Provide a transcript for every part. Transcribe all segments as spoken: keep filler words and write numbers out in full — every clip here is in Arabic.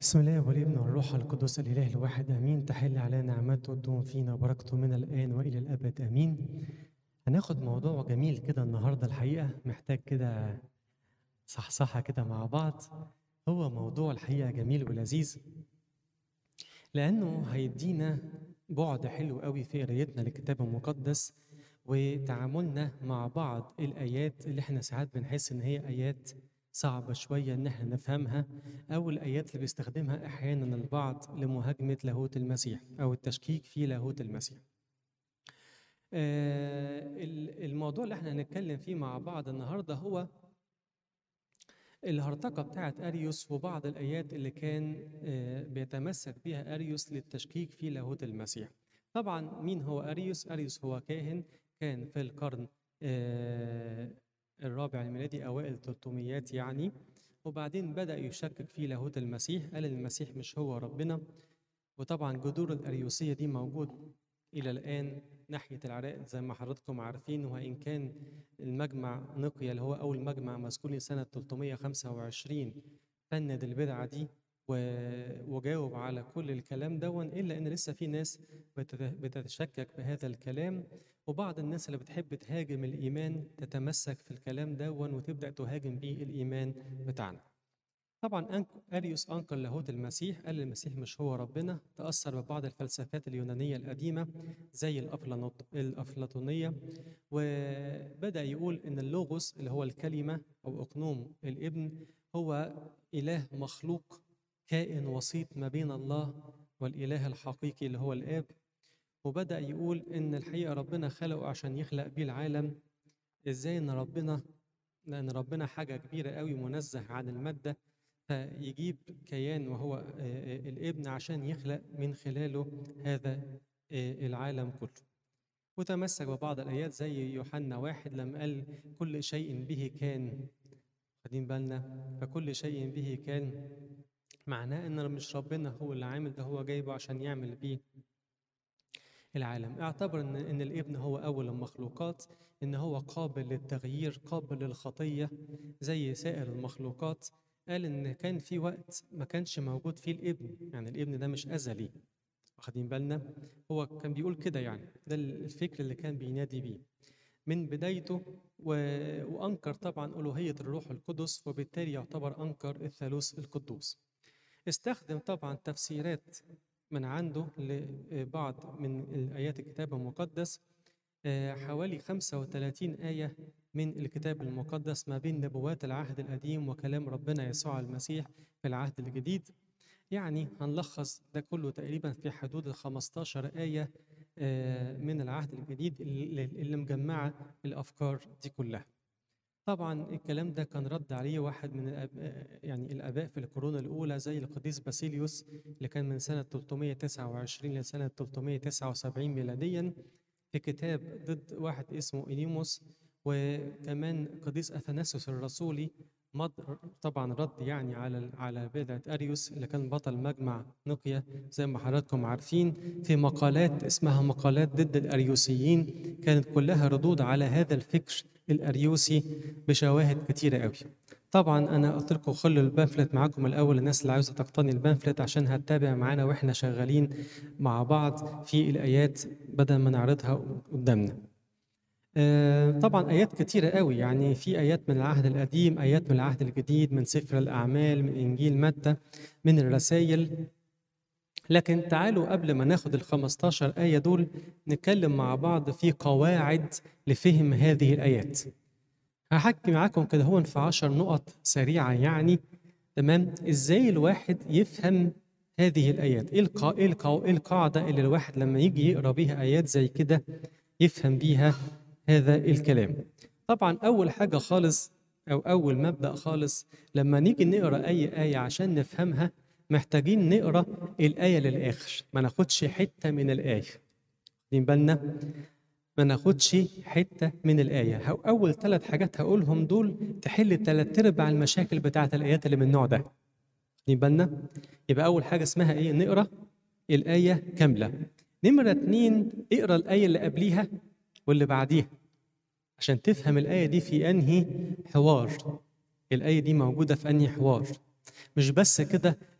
بسم الله والابن والروح القدس الإله الواحد آمين. تحل على نعمته وتدوم فينا بركته من الآن وإلى الأبد آمين. هناخد موضوع جميل كده النهارده، الحقيقة محتاج كده صحصحة كده مع بعض. هو موضوع الحقيقة جميل ولذيذ، لأنه هيدينا بعد حلو قوي في قرايتنا للكتاب المقدس وتعاملنا مع بعض الآيات اللي احنا ساعات بنحس إن هي آيات صعبة شوية إن احنا نفهمها، أو الآيات اللي بيستخدمها أحيانا البعض لمهاجمة لاهوت المسيح أو التشكيك في لاهوت المسيح. آه ال- الموضوع اللي احنا هنتكلم فيه مع بعض النهارده هو الهرطقة بتاعت أريوس وبعض الآيات اللي كان آه، بيتمسك بها أريوس للتشكيك في لاهوت المسيح. طبعا مين هو أريوس؟ أريوس هو كاهن كان في القرن آه، الرابع الميلادي، أوائل ثلاثميات يعني، وبعدين بدأ يشكك في لاهوت المسيح، قال المسيح مش هو ربنا. وطبعا جذور الأريوسية دي موجود إلى الآن ناحية العراق زي ما حضراتكم عارفين، وإن كان المجمع نقيا اللي هو أول مجمع مسكوني سنة ثلاثمية وخمسة وعشرين فند البدعة دي و- وجاوب على كل الكلام دون، إلا إن لسه في ناس بتت- بتتشكك بهذا الكلام، وبعض الناس اللي بتحب تهاجم الإيمان تتمسك في الكلام دون وتبدأ تهاجم بيه الإيمان بتاعنا. طبعا أنك- أريوس أنكر لاهوت المسيح، قال المسيح مش هو ربنا، تأثر ببعض الفلسفات اليونانية القديمة زي الأفلاطون- الأفلاطونية، وبدأ يقول إن اللوغوس اللي هو الكلمة أو أقنوم الابن هو إله مخلوق كائن وسيط ما بين الله والإله الحقيقي اللي هو الآب. وبدأ يقول إن الحقيقة ربنا خلقه عشان يخلق بيه العالم. إزاي إن ربنا، لأن ربنا حاجة كبيرة قوي منزه عن المادة، فيجيب كيان وهو آه، آه، الابن عشان يخلق من خلاله هذا آه، العالم كله. وتمسك ببعض الآيات زي يوحنا واحد لما قال كل شيء به كان، واخدين بالنا؟ فكل شيء به كان معناه إن مش ربنا هو اللي عامل ده، هو جايبه عشان يعمل بيه العالم. اعتبر ان ان الابن هو اول المخلوقات، ان هو قابل للتغيير قابل للخطيه زي سائر المخلوقات. قال ان كان في وقت ما كانش موجود فيه الابن، يعني الابن ده مش ازلي، واخدين بالنا؟ هو كان بيقول كده، يعني ده الفكر اللي كان بينادي بيه من بدايته. و... وانكر طبعا الوهيه الروح القدس، وبالتالي يعتبر انكر الثالوث القدوس. استخدم طبعا تفسيرات من عنده لبعض من الآيات الكتاب المقدس، آه، حوالي خمسة وثلاثين آية من الكتاب المقدس ما بين نبوات العهد القديم وكلام ربنا يسوع المسيح في العهد الجديد. يعني هنلخص ده كله تقريبا في حدود ال خمستاشر آية آه، من العهد الجديد اللي اللي مجمعة الأفكار دي كلها. طبعا الكلام ده كان رد عليه واحد من الأب... يعني الآباء في القرون الأولى زي القديس باسيليوس اللي كان من سنة ثلاثمية وتسعة وعشرين لسنة ثلاثمية وتسعة وسبعين ميلاديا في كتاب ضد واحد اسمه إنيموس. وكمان القديس أثناسيوس الرسولي مض طبعا رد يعني على على بدعة أريوس اللي كان بطل مجمع نقيا زي ما حضراتكم عارفين، في مقالات اسمها مقالات ضد الأريوسيين، كانت كلها ردود على هذا الفكر الأريوسي بشواهد كتيرة قوي. طبعا أنا قلت لكم خلوا البامفلت معاكم الأول، الناس اللي عاوزة تقتني البامفلت عشان هتتابع معانا وإحنا شغالين مع بعض في الآيات بدل ما نعرضها قدامنا. آه، طبعا آيات كتيرة قوي، يعني في آيات من العهد القديم، آيات من العهد الجديد، من سفر الأعمال، من إنجيل متى، من الرسائل. لكن تعالوا قبل ما ناخد ال خمستاشر آية دول نتكلم مع بعض في قواعد لفهم هذه الآيات. هحكي معاكم كده هون في عشر نقط سريعة يعني، تمام؟ إزاي الواحد يفهم هذه الآيات؟ إيه القا... إيه القا... إيه القاعدة اللي الواحد لما يجي يقرأ بيها آيات زي كده يفهم بيها هذا الكلام؟ طبعا أول حاجة خالص أو أول مبدأ خالص، لما نيجي نقرأ أي آية عشان نفهمها محتاجين نقرأ الآية للآخر، ما ناخدش حتة من الآية. واخدين بالنا؟ ما ناخدش حتة من الآية. هو أول ثلاث حاجات هقولهم دول تحل ثلاث أرباع المشاكل بتاعت الآيات اللي من النوع ده. واخدين بالنا؟ يبقى أول حاجة اسمها إيه؟ نقرأ الآية كاملة. نمرة اتنين، اقرأ الآية اللي قبليها واللي بعديها عشان تفهم الآية دي في أنهي حوار، الآية دي موجودة في أنهي حوار. مش بس كده،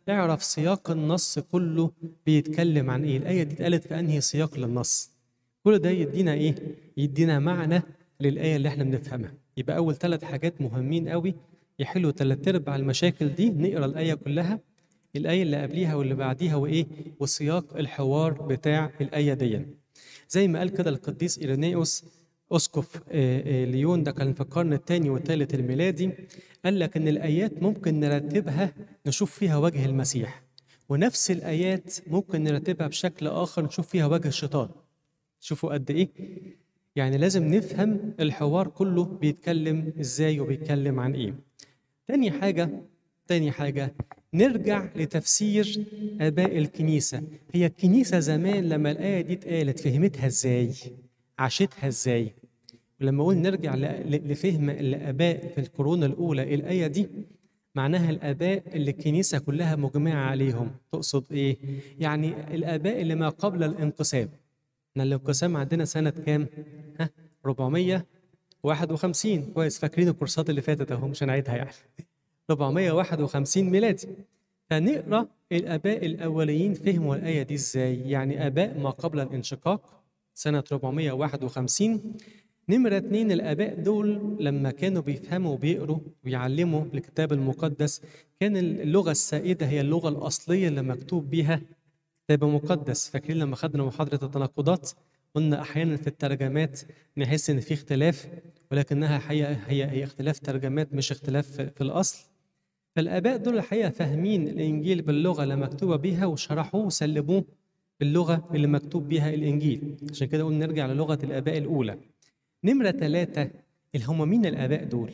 اعرف سياق النص كله بيتكلم عن ايه، الآية دي اتقالت في انهي سياق للنص. كل ده يدينا ايه؟ يدينا معنى للآية اللي احنا بنفهمها. يبقى أول ثلاث حاجات مهمين قوي يحلوا ثلاث ارباع المشاكل دي، نقرا الآية كلها، الآية اللي قبليها واللي بعديها وإيه؟ وسياق الحوار بتاع الآية دي. زي ما قال كده القديس إيرينيوس أسقف ليون، ده كان في القرن الثاني والثالث الميلادي، قال لك إن الآيات ممكن نرتبها نشوف فيها وجه المسيح، ونفس الآيات ممكن نرتبها بشكل آخر نشوف فيها وجه الشيطان. شوفوا قد إيه؟ يعني لازم نفهم الحوار كله بيتكلم إزاي وبيتكلم عن إيه. تاني حاجة تاني حاجة نرجع لتفسير آباء الكنيسة. هي الكنيسة زمان لما الآية دي اتقالت فهمتها إزاي؟ عاشتها إزاي؟ ولما أقول نرجع لفهم الآباء في القرون الأولى الآية دي، معناها الآباء اللي الكنيسة كلها مجمعة عليهم. تقصد إيه؟ يعني الآباء اللي ما قبل الانقسام. احنا الانقسام عندنا سنة كام؟ ها؟ أربعمية وواحد وخمسين. كويس، فاكرين الكورسات اللي فاتت اهو، مش هنعيدها يعني. أربعمية وواحد وخمسين ميلادي. فنقرا الآباء الأوليين فهموا الآية دي إزاي؟ يعني آباء ما قبل الانشقاق سنة أربعمية وواحد وخمسين. نمرة اتنين، الآباء دول لما كانوا بيفهموا وبيقروا ويعلموا الكتاب المقدس، كان اللغة السائدة هي اللغة الأصلية اللي مكتوب بيها كتاب مقدس. فاكرين لما خدنا محاضرة التناقضات قلنا أحيانا في الترجمات نحس إن في اختلاف، ولكنها حقيقة هي هي اختلاف ترجمات مش اختلاف في الأصل. فالآباء دول الحقيقة فاهمين الإنجيل باللغة اللي مكتوبة بيها وشرحوه وسلموه باللغة اللي مكتوب بيها الإنجيل. عشان كده قلنا نرجع للغة الآباء الأولى. نمرة ثلاثة، اللي هم مين الآباء دول؟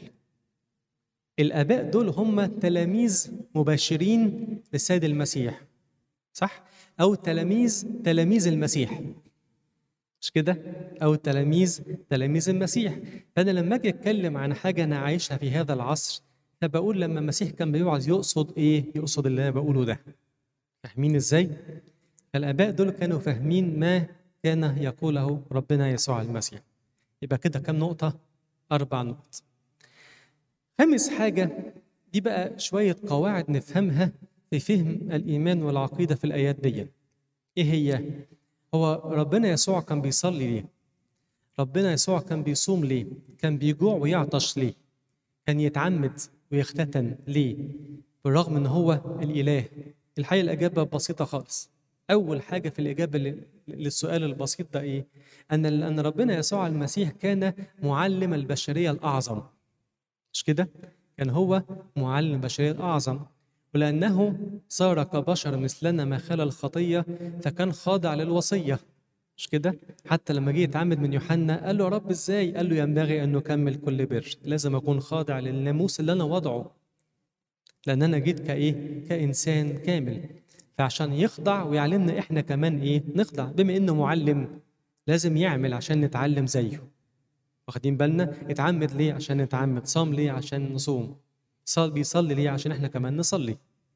الآباء دول هم تلاميذ مباشرين للسيد المسيح، صح؟ أو تلاميذ تلاميذ المسيح، مش كده؟ أو تلاميذ تلاميذ المسيح. فأنا لما أجي أتكلم عن حاجة أنا عايشها في هذا العصر، فبقول لما المسيح كان بيوعظ يقصد إيه؟ يقصد اللي أنا بقوله ده. فاهمين إزاي؟ فالآباء دول كانوا فاهمين ما كان يقوله ربنا يسوع المسيح. يبقى كده كم نقطة؟ أربع نقط. خامس حاجة، دي بقى شوية قواعد نفهمها في فهم الإيمان والعقيدة في الآيات دي. إيه هي؟ هو ربنا يسوع كان بيصلي ليه؟ ربنا يسوع كان بيصوم ليه؟ كان بيجوع ويعطش ليه؟ كان يتعمد ويختتن ليه؟ بالرغم إن هو الإله. الحقيقة الإجابة بسيطة خالص. أول حاجة في الإجابة للسؤال البسيط ده إيه؟ أن أن ربنا يسوع المسيح كان معلم البشرية الأعظم. مش كده؟ كان هو معلم البشرية الأعظم، ولأنه صار كبشر مثلنا ما خلا الخطية فكان خاضع للوصية. مش كده؟ حتى لما جه يتعمد من يوحنا قال له يا رب إزاي؟ قال له ينبغي أن نكمل كل بر، لازم أكون خاضع للناموس اللي أنا وضعه، لأن أنا جيت كإيه؟ كإنسان كامل. فعشان يخضع ويعلمنا إحنا كمان إيه؟ نخضع. بما إنه معلم لازم يعمل عشان نتعلم زيه. واخدين بالنا؟ اتعمد ليه؟ عشان نتعمد. صام ليه؟ عشان نصوم. صال بيصلي ليه؟ عشان احنا كمان نصلي.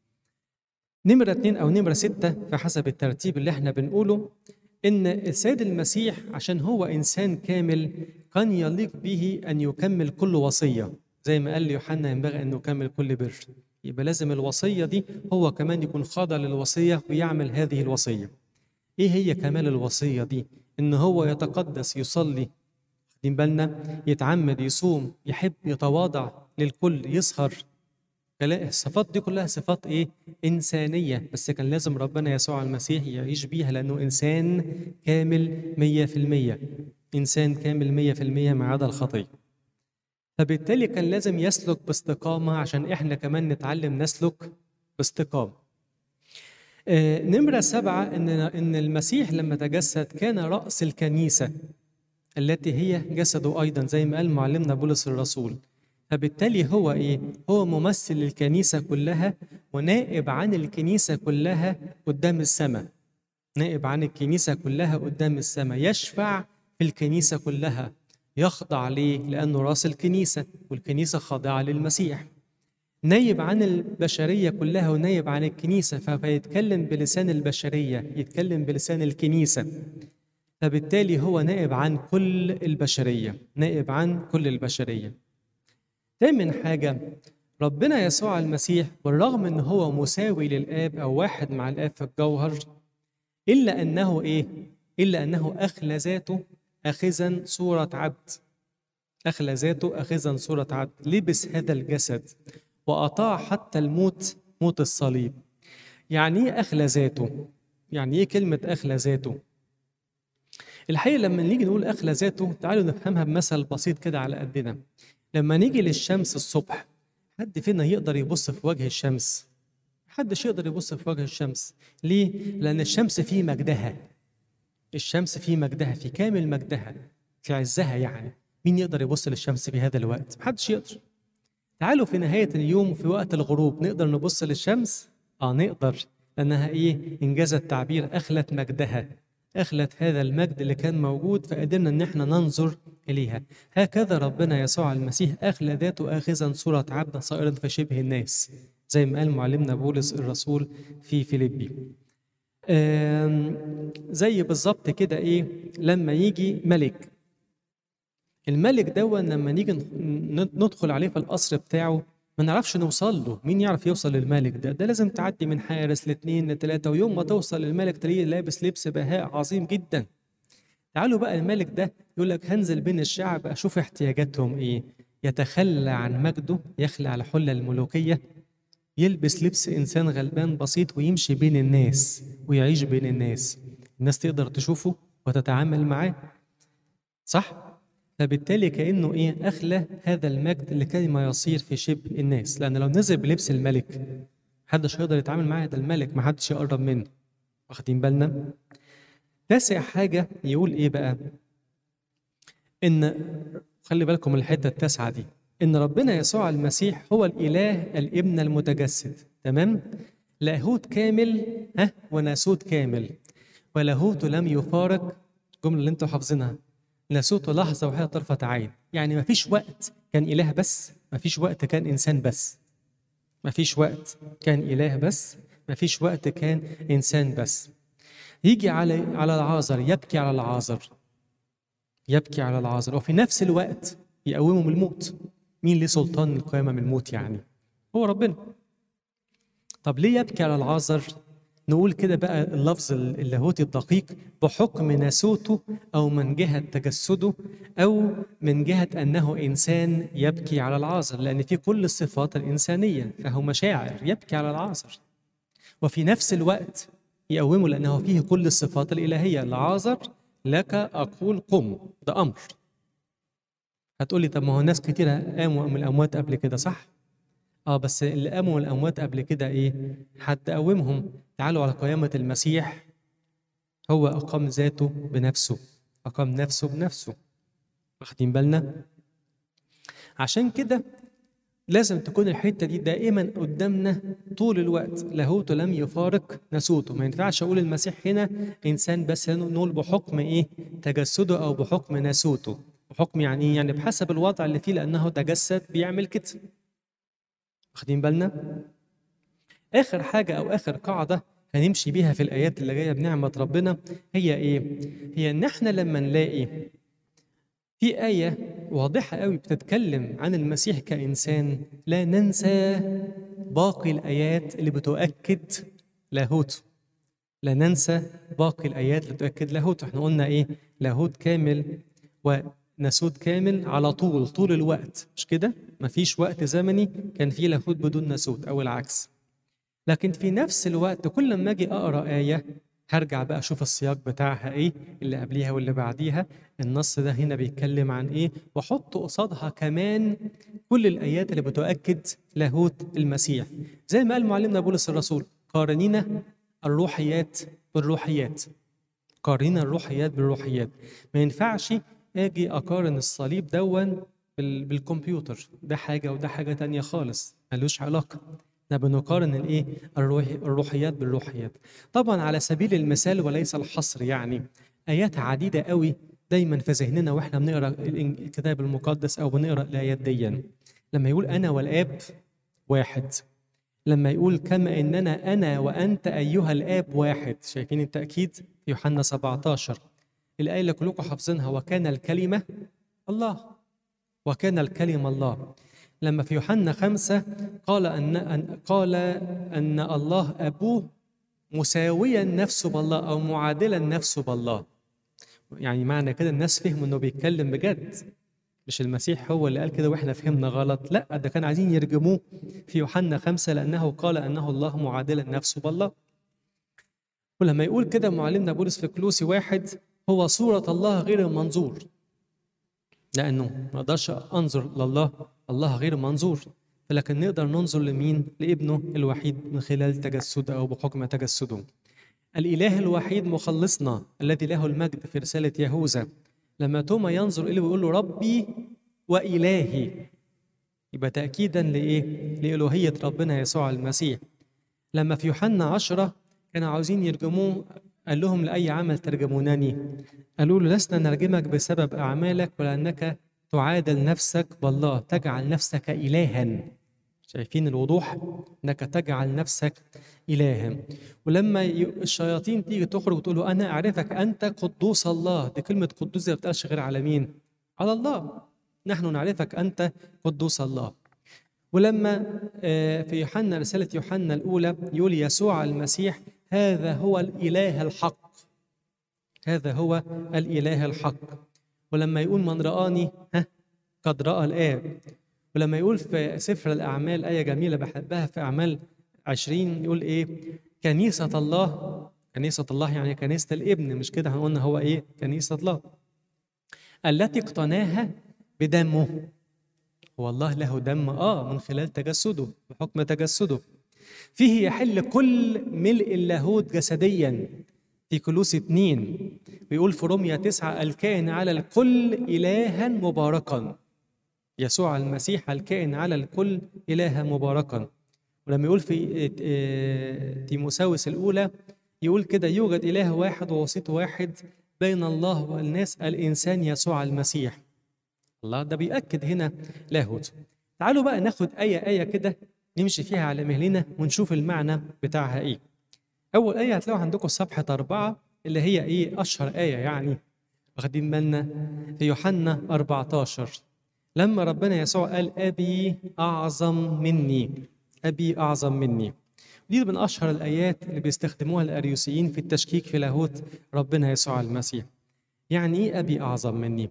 نمرة اتنين أو نمرة ستة في حسب الترتيب اللي احنا بنقوله، إن السيد المسيح عشان هو إنسان كامل كان يليق به أن يكمل كل وصية، زي ما قال ليوحنا ينبغي أن نكمل كل بر. يبقى لازم الوصية دي هو كمان يكون خاضع للوصية ويعمل هذه الوصية. إيه هي كمال الوصية دي؟ إن هو يتقدس، يصلي، واخدين بالنا، يتعمد، يصوم، يحب، يتواضع للكل، يسهر. الصفات دي كلها صفات ايه؟ انسانيه، بس كان لازم ربنا يسوع المسيح يعيش بيها لانه انسان كامل مية في المية. انسان كامل مية في المية ما عدا الخطيه. فبالتالي كان لازم يسلك باستقامه عشان احنا كمان نتعلم نسلك باستقامه. آه نمره سبعه، ان ان المسيح لما تجسد كان راس الكنيسه التي هي جسده أيضا، زي ما قال معلمنا بولس الرسول. فبالتالي هو إيه؟ هو ممثل للكنيسة كلها ونائب عن الكنيسة كلها قدام السماء. نائب عن الكنيسة كلها قدام السماء، يشفع في الكنيسة كلها، يخضع ليه؟ لأنه رأس الكنيسة والكنيسة خاضعة للمسيح. نائب عن البشرية كلها ونائب عن الكنيسة، فيتكلم بلسان البشرية، يتكلم بلسان الكنيسة. فبالتالي هو نائب عن كل البشرية، نائب عن كل البشرية. ثامن حاجة، ربنا يسوع المسيح بالرغم ان هو مساوي للآب او واحد مع الآب في الجوهر، الا انه ايه؟ الا انه اخلى ذاته اخذا صورة عبد. اخلى ذاته اخذا صورة عبد، لبس هذا الجسد واطاع حتى الموت، موت الصليب. يعني ايه اخلى ذاته؟ يعني ايه كلمة اخلى ذاته؟ الحقيقة لما نيجي نقول اخلى ذاته، تعالوا نفهمها بمثل بسيط كده على قدنا. لما نيجي للشمس الصبح، حد فينا يقدر يبص في وجه الشمس؟ محدش يقدر يبص في وجه الشمس. ليه؟ لأن الشمس في مجدها. الشمس في مجدها، في كامل مجدها، في عزها يعني. مين يقدر يبص للشمس في هذا الوقت؟ محدش يقدر. تعالوا في نهاية اليوم في وقت الغروب نقدر نبص للشمس؟ آه نقدر، لأنها إيه؟ إنجاز التعبير أخلت مجدها، أخلت هذا المجد اللي كان موجود، فقدرنا إن إحنا ننظر إليها. هكذا ربنا يسوع المسيح أخلى ذاته آخذا صورة عبد صائرا في شبه الناس، زي ما قال معلمنا بولس الرسول في فيليبي. زي بالظبط كده إيه؟ لما يجي ملك، الملك ده لما نيجي ندخل عليه في القصر بتاعه ما نعرفش نوصل له. مين يعرف يوصل للملك ده؟ ده لازم تعدي من حارس لاثنين لثلاثة، ويوم ما توصل للملك تلاقيه لابس لبس بهاء عظيم جدا. تعالوا بقى الملك ده يقول لك هنزل بين الشعب أشوف احتياجاتهم إيه. يتخلى عن مجده، يخلع الحلة الملوكية، يلبس لبس إنسان غلبان بسيط ويمشي بين الناس ويعيش بين الناس. الناس تقدر تشوفه وتتعامل معاه، صح؟ فبالتالي كأنه إيه؟ أخلى هذا المجد لكي ما يصير في شبه الناس. لأن لو نزل بلبس الملك محدش هيقدر يتعامل معاه، ده الملك محدش يقرب منه. واخدين بالنا؟ تاسع حاجة يقول إيه بقى؟ إن خلي بالكم الحتة التاسعة دي، إن ربنا يسوع المسيح هو الإله الابن المتجسد، تمام؟ لاهوت كامل ها وناسوت كامل، ولاهوته لم يفارق. الجملة اللي انتوا حافظينها، ناسوته لحظة وهي طرفة عين. يعني ما فيش وقت كان إله بس، ما فيش وقت كان إنسان بس. ما فيش وقت كان إله بس، ما فيش وقت كان إنسان بس. يجي على على العازر، يبكي على العازر، يبكي على العازر، وفي نفس الوقت يقومه من الموت. مين ليه سلطان القيامة من الموت يعني؟ هو ربنا. طب ليه يبكي على العازر؟ نقول كده بقى اللفظ اللاهوتي الدقيق، بحكم ناسوته أو من جهة تجسده أو من جهة أنه إنسان يبكي على العازر، لأن في كل الصفات الإنسانية، فهو مشاعر يبكي على العازر. وفي نفس الوقت يقومه لأنه فيه كل الصفات الإلهية. العازر لك أقول قم، ده أمر. هتقولي طب ما هو ناس كتيرة قاموا من الأموات قبل كده، صح؟ آه بس اللي قاموا من الأموات قبل كده إيه؟ حد قومهم. تعالوا على قيامة المسيح، هو أقام ذاته بنفسه، أقام نفسه بنفسه. واخدين بالنا؟ عشان كده لازم تكون الحتة دي دائما قدامنا طول الوقت. لاهوته لم يفارق ناسوته. ما ينفعش أقول المسيح هنا إنسان بس، نقول بحكم إيه؟ تجسده أو بحكم ناسوته. بحكم يعني إيه؟ يعني بحسب الوضع اللي فيه، لأنه تجسد بيعمل كده. واخدين بالنا؟ آخر حاجة أو آخر قاعدة هنمشي بيها في الآيات اللي جاية بنعمة ربنا هي إيه؟ هي إن إحنا لما نلاقي في آية واضحة قوي بتتكلم عن المسيح كإنسان، لا ننسى باقي الآيات اللي بتؤكد لاهوته. لا ننسى باقي الآيات اللي بتؤكد لاهوته. إحنا قلنا إيه؟ لاهوت كامل وناسوت كامل على طول، طول الوقت، مش كده؟ مفيش وقت زمني كان فيه لاهوت بدون ناسوت أو العكس. لكن في نفس الوقت كل ما اجي اقرا ايه هرجع بقى اشوف السياق بتاعها ايه، اللي قبليها واللي بعديها، النص ده هنا بيتكلم عن ايه، واحط قصادها كمان كل الايات اللي بتؤكد لاهوت المسيح. زي ما قال معلمنا بولس الرسول، قارنين الروحيات بالروحيات. قارنين الروحيات بالروحيات. ما ينفعش اجي اقارن الصليب دون بالكمبيوتر، ده حاجه وده حاجه تانية خالص، ملوش علاقه. احنا بنقارن الايه؟ الروح الروحيات بالروحيات. طبعا على سبيل المثال وليس الحصر، يعني ايات عديده قوي دايما في ذهننا واحنا بنقرا الكتاب المقدس او بنقرا الايات دي. لما يقول انا والاب واحد، لما يقول كما اننا انا وانت ايها الاب واحد، شايفين التاكيد في يوحنا سبعة عشر، الايه اللي كلكم حافظينها، وكان الكلمه الله، وكان الكلمه الله. لما في يوحنا خمسة قال أن, أن قال أن الله أبوه مساويا نفسه بالله أو معادلا نفسه بالله. يعني معنى كده الناس فهموا إنه بيتكلم بجد، مش المسيح هو اللي قال كده وإحنا فهمنا غلط، لا ده كان عايزين يرجموه في يوحنا خمسة لأنه قال أنه الله معادلا نفسه بالله. ولما يقول كده معلمنا بولس في كلوسي واحد هو صورة الله غير المنظور، لأنه ما أقدرش أنظر لله، الله غير منظور، لكن نقدر ننظر لمين؟ لابنه الوحيد من خلال تجسده أو بحكم تجسده. الإله الوحيد مخلصنا الذي له المجد في رسالة يهوذا لما توما ينظر إليه ويقول له ربي وإلهي، يبقى تأكيدا لإيه؟ لإلوهية ربنا يسوع المسيح. لما في يوحنا عشرة كانوا عاوزين يرجموه قال لهم لأي عمل ترجمونني؟ قالوا له لسنا نرجمك بسبب أعمالك ولأنك تعادل نفسك بالله، تجعل نفسك إلها. شايفين الوضوح؟ أنك تجعل نفسك إلها. ولما الشياطين تيجي تخرج وتقول له أنا أعرفك أنت قدوس الله، دي كلمة قدوس ما بتقالش غير على مين؟ على الله. نحن نعرفك أنت قدوس الله. ولما في يوحنا رسالة يوحنا الأولى يقول يسوع المسيح هذا هو الإله الحق، هذا هو الإله الحق. ولما يقول من رآني ها قد رأى الآب. ولما يقول في سفر الأعمال آية جميلة بحبها في أعمال عشرين يقول إيه؟ كنيسة الله، كنيسة الله يعني كنيسة الابن، مش كده هنقولنا هو إيه؟ كنيسة الله التي اقتناها بدمه. هو الله له دم آه من خلال تجسده بحكم تجسده. فيه يحل كل ملء اللاهوت جسديا في كولوسي اثنين بيقول في رومية تسعة الكائن على الكل إلها مباركا. يسوع المسيح الكائن على الكل إلها مباركا. ولما يقول في تيموثاوس الأولى يقول كده يوجد إله واحد ووسيط واحد بين الله والناس الإنسان يسوع المسيح. الله ده بيأكد هنا لاهوت. تعالوا بقى ناخد آية آية كده نمشي فيها على مهلنا ونشوف المعنى بتاعها إيه. أول آية هتلاقوا عندكم صفحة أربعة اللي هي إيه أشهر آية يعني واخدين بالنا في يوحنا أربعة عشر لما ربنا يسوع قال أبي أعظم مني، أبي أعظم مني. دي من أشهر الآيات اللي بيستخدموها الأريوسيين في التشكيك في لاهوت ربنا يسوع المسيح. يعني إيه أبي أعظم مني؟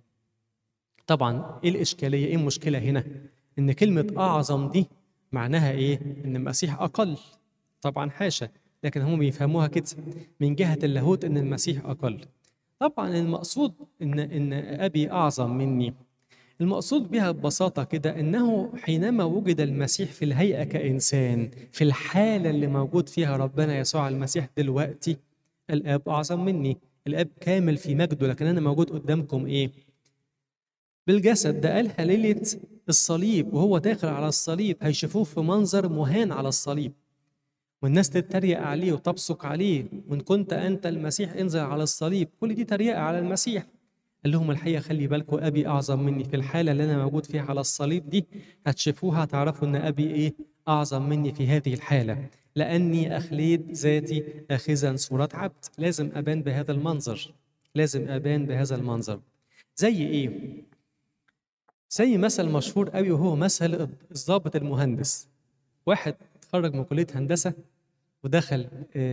طبعا إيه الإشكالية؟ إيه المشكلة هنا؟ إن كلمة أعظم دي معناها إيه؟ إن المسيح أقل. طبعا حاشا، لكن هم بيفهموها كده من جهة اللاهوت إن المسيح أقل. طبعا المقصود إن إن أبي أعظم مني، المقصود بها ببساطة كده إنه حينما وجد المسيح في الهيئة كإنسان في الحالة اللي موجود فيها ربنا يسوع المسيح دلوقتي، الآب أعظم مني. الآب كامل في مجده، لكن أنا موجود قدامكم إيه؟ بالجسد. ده قالها ليلة الصليب وهو داخل على الصليب، هيشوفوه في منظر مهان على الصليب والناس تتريق عليه وتبصق عليه، وإن كنت أنت المسيح انزل على الصليب. كل دي تريقة على المسيح. قال لهم الحقيقة خلي بالكم أبي أعظم مني. في الحالة اللي أنا موجود فيها على الصليب دي هتشوفوها هتعرفوا إن أبي إيه أعظم مني في هذه الحالة، لأني أخليت ذاتي آخذا صورة عبد. لازم أبان بهذا المنظر، لازم أبان بهذا المنظر. زي إيه؟ زي مثل مشهور قوي وهو مثل الضابط المهندس. واحد اتخرج من كلية هندسة ودخل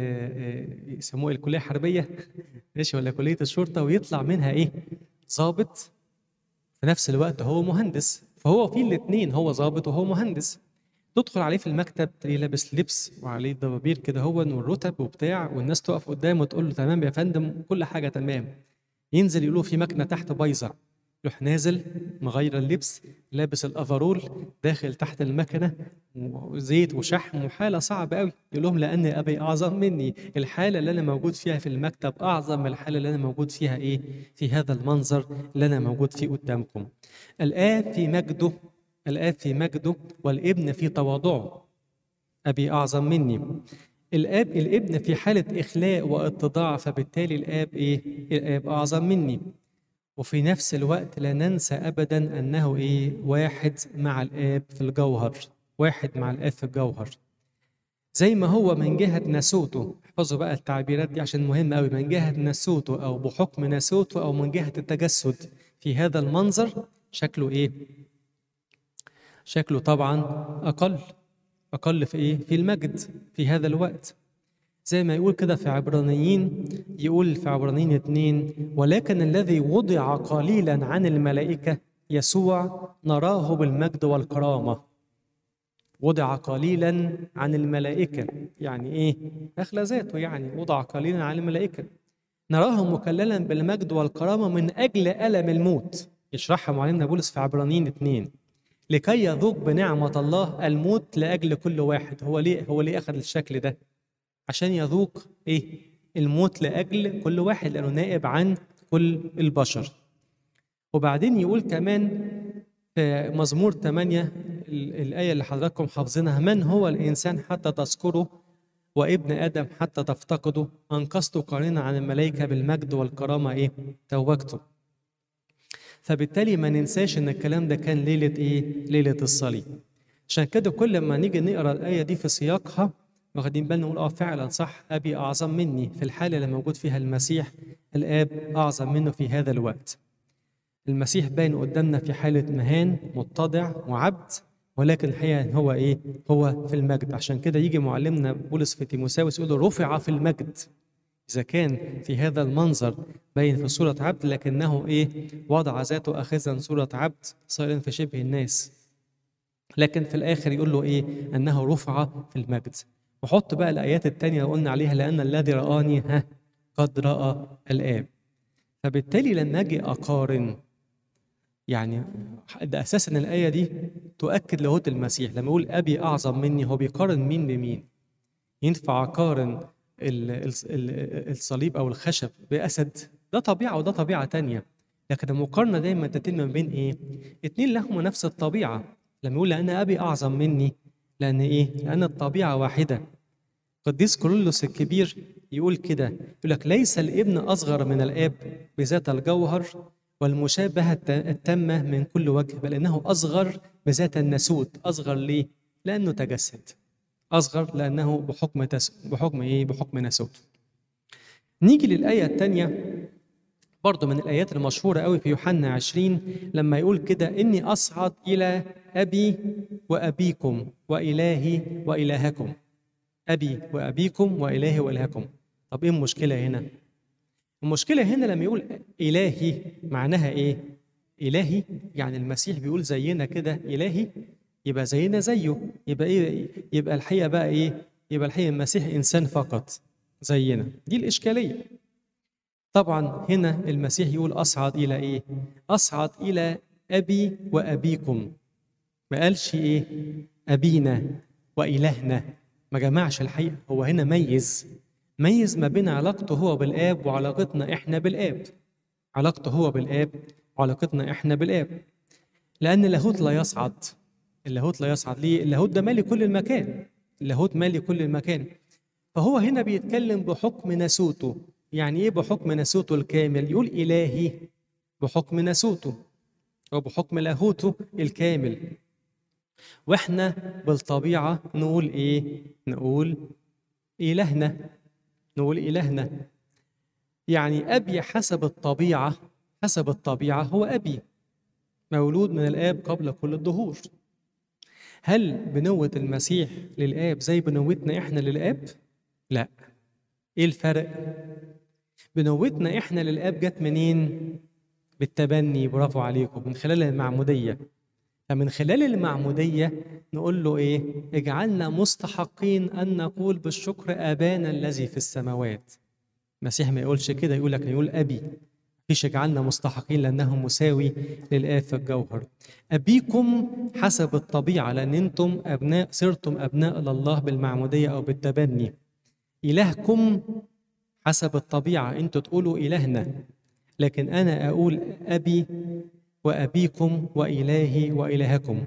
يسموه الكلية الحربية ماشي ولا كلية الشرطة، ويطلع منها إيه؟ ضابط في نفس الوقت هو مهندس. فهو في الاثنين، هو ضابط وهو مهندس. تدخل عليه في المكتب تلاقيه لابس لبس وعليه ضبابير كده هو والرتب وبتاع، والناس تقف قدامه وتقول له تمام يا فندم كل حاجة تمام. ينزل يقول له في مكنة تحت بايظة، يروح نازل مغير اللبس لابس الافرول داخل تحت المكنه وزيت وشحم وحاله صعبه قوي. يقول لهم لان ابي اعظم مني. الحاله اللي انا موجود فيها في المكتب اعظم من الحاله اللي انا موجود فيها ايه في هذا المنظر اللي انا موجود فيه قدامكم. الاب في مجده، الاب في مجده والابن في تواضعه. ابي اعظم مني. الاب الابن في حاله اخلاء واتضاع، فبالتالي الاب ايه الاب اعظم مني. وفي نفس الوقت لا ننسى أبداً أنه إيه واحد مع الآب في الجوهر، واحد مع الآب في الجوهر. زي ما هو من جهة ناسوته، احفظوا بقى التعبيرات دي عشان مهم قوي، من جهة ناسوته أو بحكم ناسوته أو من جهة التجسد في هذا المنظر شكله إيه؟ شكله طبعا أقل أقل في إيه؟ في المجد في هذا الوقت. زي ما يقول كده في عبرانيين، يقول في عبرانيين اتنين: ولكن الذي وضع قليلا عن الملائكة يسوع نراه بالمجد والكرامة. وضع قليلا عن الملائكة يعني إيه؟ أخلى ذاته، يعني وضع قليلا عن الملائكة. نراه مكللا بالمجد والكرامة من أجل ألم الموت. يشرحها معلمنا بولس في عبرانيين اتنين: لكي يذوق بنعمة الله الموت لأجل كل واحد. هو ليه هو ليه أخذ الشكل ده؟ عشان يذوق إيه؟ الموت لأجل كل واحد، لأنه نائب عن كل البشر. وبعدين يقول كمان في مزمور ثمانية الآية اللي حضراتكم حافظينها: من هو الإنسان حتى تذكره، وابن آدم حتى تفتقده؟ أنقذته قرينا عن الملائكة بالمجد والكرامة إيه؟ توجته. فبالتالي ما ننساش إن الكلام ده كان ليلة إيه؟ ليلة الصليب. عشان كده كل ما نيجي نقرأ الآية دي في سياقها واخدين بالنا نقول آه فعلا صح، أبي أعظم مني. في الحالة اللي موجود فيها المسيح الآب أعظم منه في هذا الوقت. المسيح باين قدامنا في حالة مهان متضع وعبد، ولكن الحقيقة هو إيه؟ هو في المجد. عشان كده يجي معلمنا بولس في تيموثاوس يقول له: رفع في المجد. إذا كان في هذا المنظر باين في صورة عبد، لكنه إيه؟ وضع ذاته أخذا صورة عبد صائرا في شبه الناس. لكن في الآخر يقول له إيه؟ أنه رفع في المجد. وحط بقى الآيات التانية اللي قلنا عليها: لأن الذي رآني ها قد رأى الآب. فبالتالي لما أجي أقارن، يعني ده أساسا الآية دي تؤكد لاهوت المسيح. لما يقول أبي أعظم مني، هو بيقارن مين بمين؟ ينفع أقارن الصليب أو الخشب بأسد؟ ده طبيعة وده طبيعة تانية. لكن المقارنة دايما تتم ما بين إيه؟ اتنين لهم نفس الطبيعة. لما يقول لأن أبي أعظم مني، لأن إيه؟ لأن الطبيعة واحدة. قديس كورولوس الكبير يقول كده، يقول لك: ليس الابن أصغر من الآب بذات الجوهر والمشابهة التامة من كل وجه، بل إنه أصغر بذات الناسوت. أصغر ليه؟ لأنه تجسد. أصغر لأنه بحكم تس... بحكم إيه؟ بحكم ناسوت. نيجي للآية الثانية برضو من الآيات المشهورة قوي في يوحنا عشرين، لما يقول كده: إني أصعد إلى أبي وأبيكم وإلهي وإلهكم. أبي وأبيكم وإلهي وإلهكم. طب إيه المشكلة هنا؟ المشكلة هنا لما يقول إلهي معناها إيه؟ إلهي يعني المسيح بيقول زينا كده إلهي، يبقى زينا زيه. يبقى إيه؟ يبقى الحقيقة بقى إيه؟ يبقى الحقيقة المسيح إنسان فقط زينا. دي الإشكالية. طبعا هنا المسيح يقول أصعد إلى إيه؟ أصعد إلى أبي وأبيكم. ما قالش إيه؟ أبينا وإلهنا. ما جمعش الحقيقة. هو هنا ميز ميز ما بين علاقته هو بالآب وعلاقتنا إحنا بالآب. علاقته هو بالآب وعلاقتنا إحنا بالآب. لأن اللاهوت لا يصعد. اللاهوت لا يصعد ليه؟ اللاهوت ده مالي كل المكان. اللاهوت مالي كل المكان. فهو هنا بيتكلم بحكم ناسوته. يعني إيه بحكم ناسوته الكامل؟ يقول إلهي بحكم ناسوته وبحكم لاهوته الكامل. وإحنا بالطبيعة نقول إيه؟ نقول إلهنا. نقول إلهنا. يعني أبي حسب الطبيعة، حسب الطبيعة هو أبي مولود من الآب قبل كل الدهور. هل بنوة المسيح للآب زي بنوتنا إحنا للآب؟ لا. إيه الفرق؟ بنوتنا إحنا للآب جت منين؟ بالتبني. برافو عليكم. من خلال المعمودية. فمن خلال المعمودية نقول له إيه؟ اجعلنا مستحقين أن نقول بالشكر أبانا الذي في السماوات. المسيح ما يقولش كده، يقول لك يقول أبي. فيش اجعلنا مستحقين لأنه مساوي للآب في الجوهر. أبيكم حسب الطبيعة، لأن أنتم أبناء، صرتم أبناء لله بالمعمودية أو بالتبني. إلهكم حسب الطبيعة، أنتوا تقولوا إلهنا، لكن أنا أقول أبي وأبيكم وإلهي وإلهكم.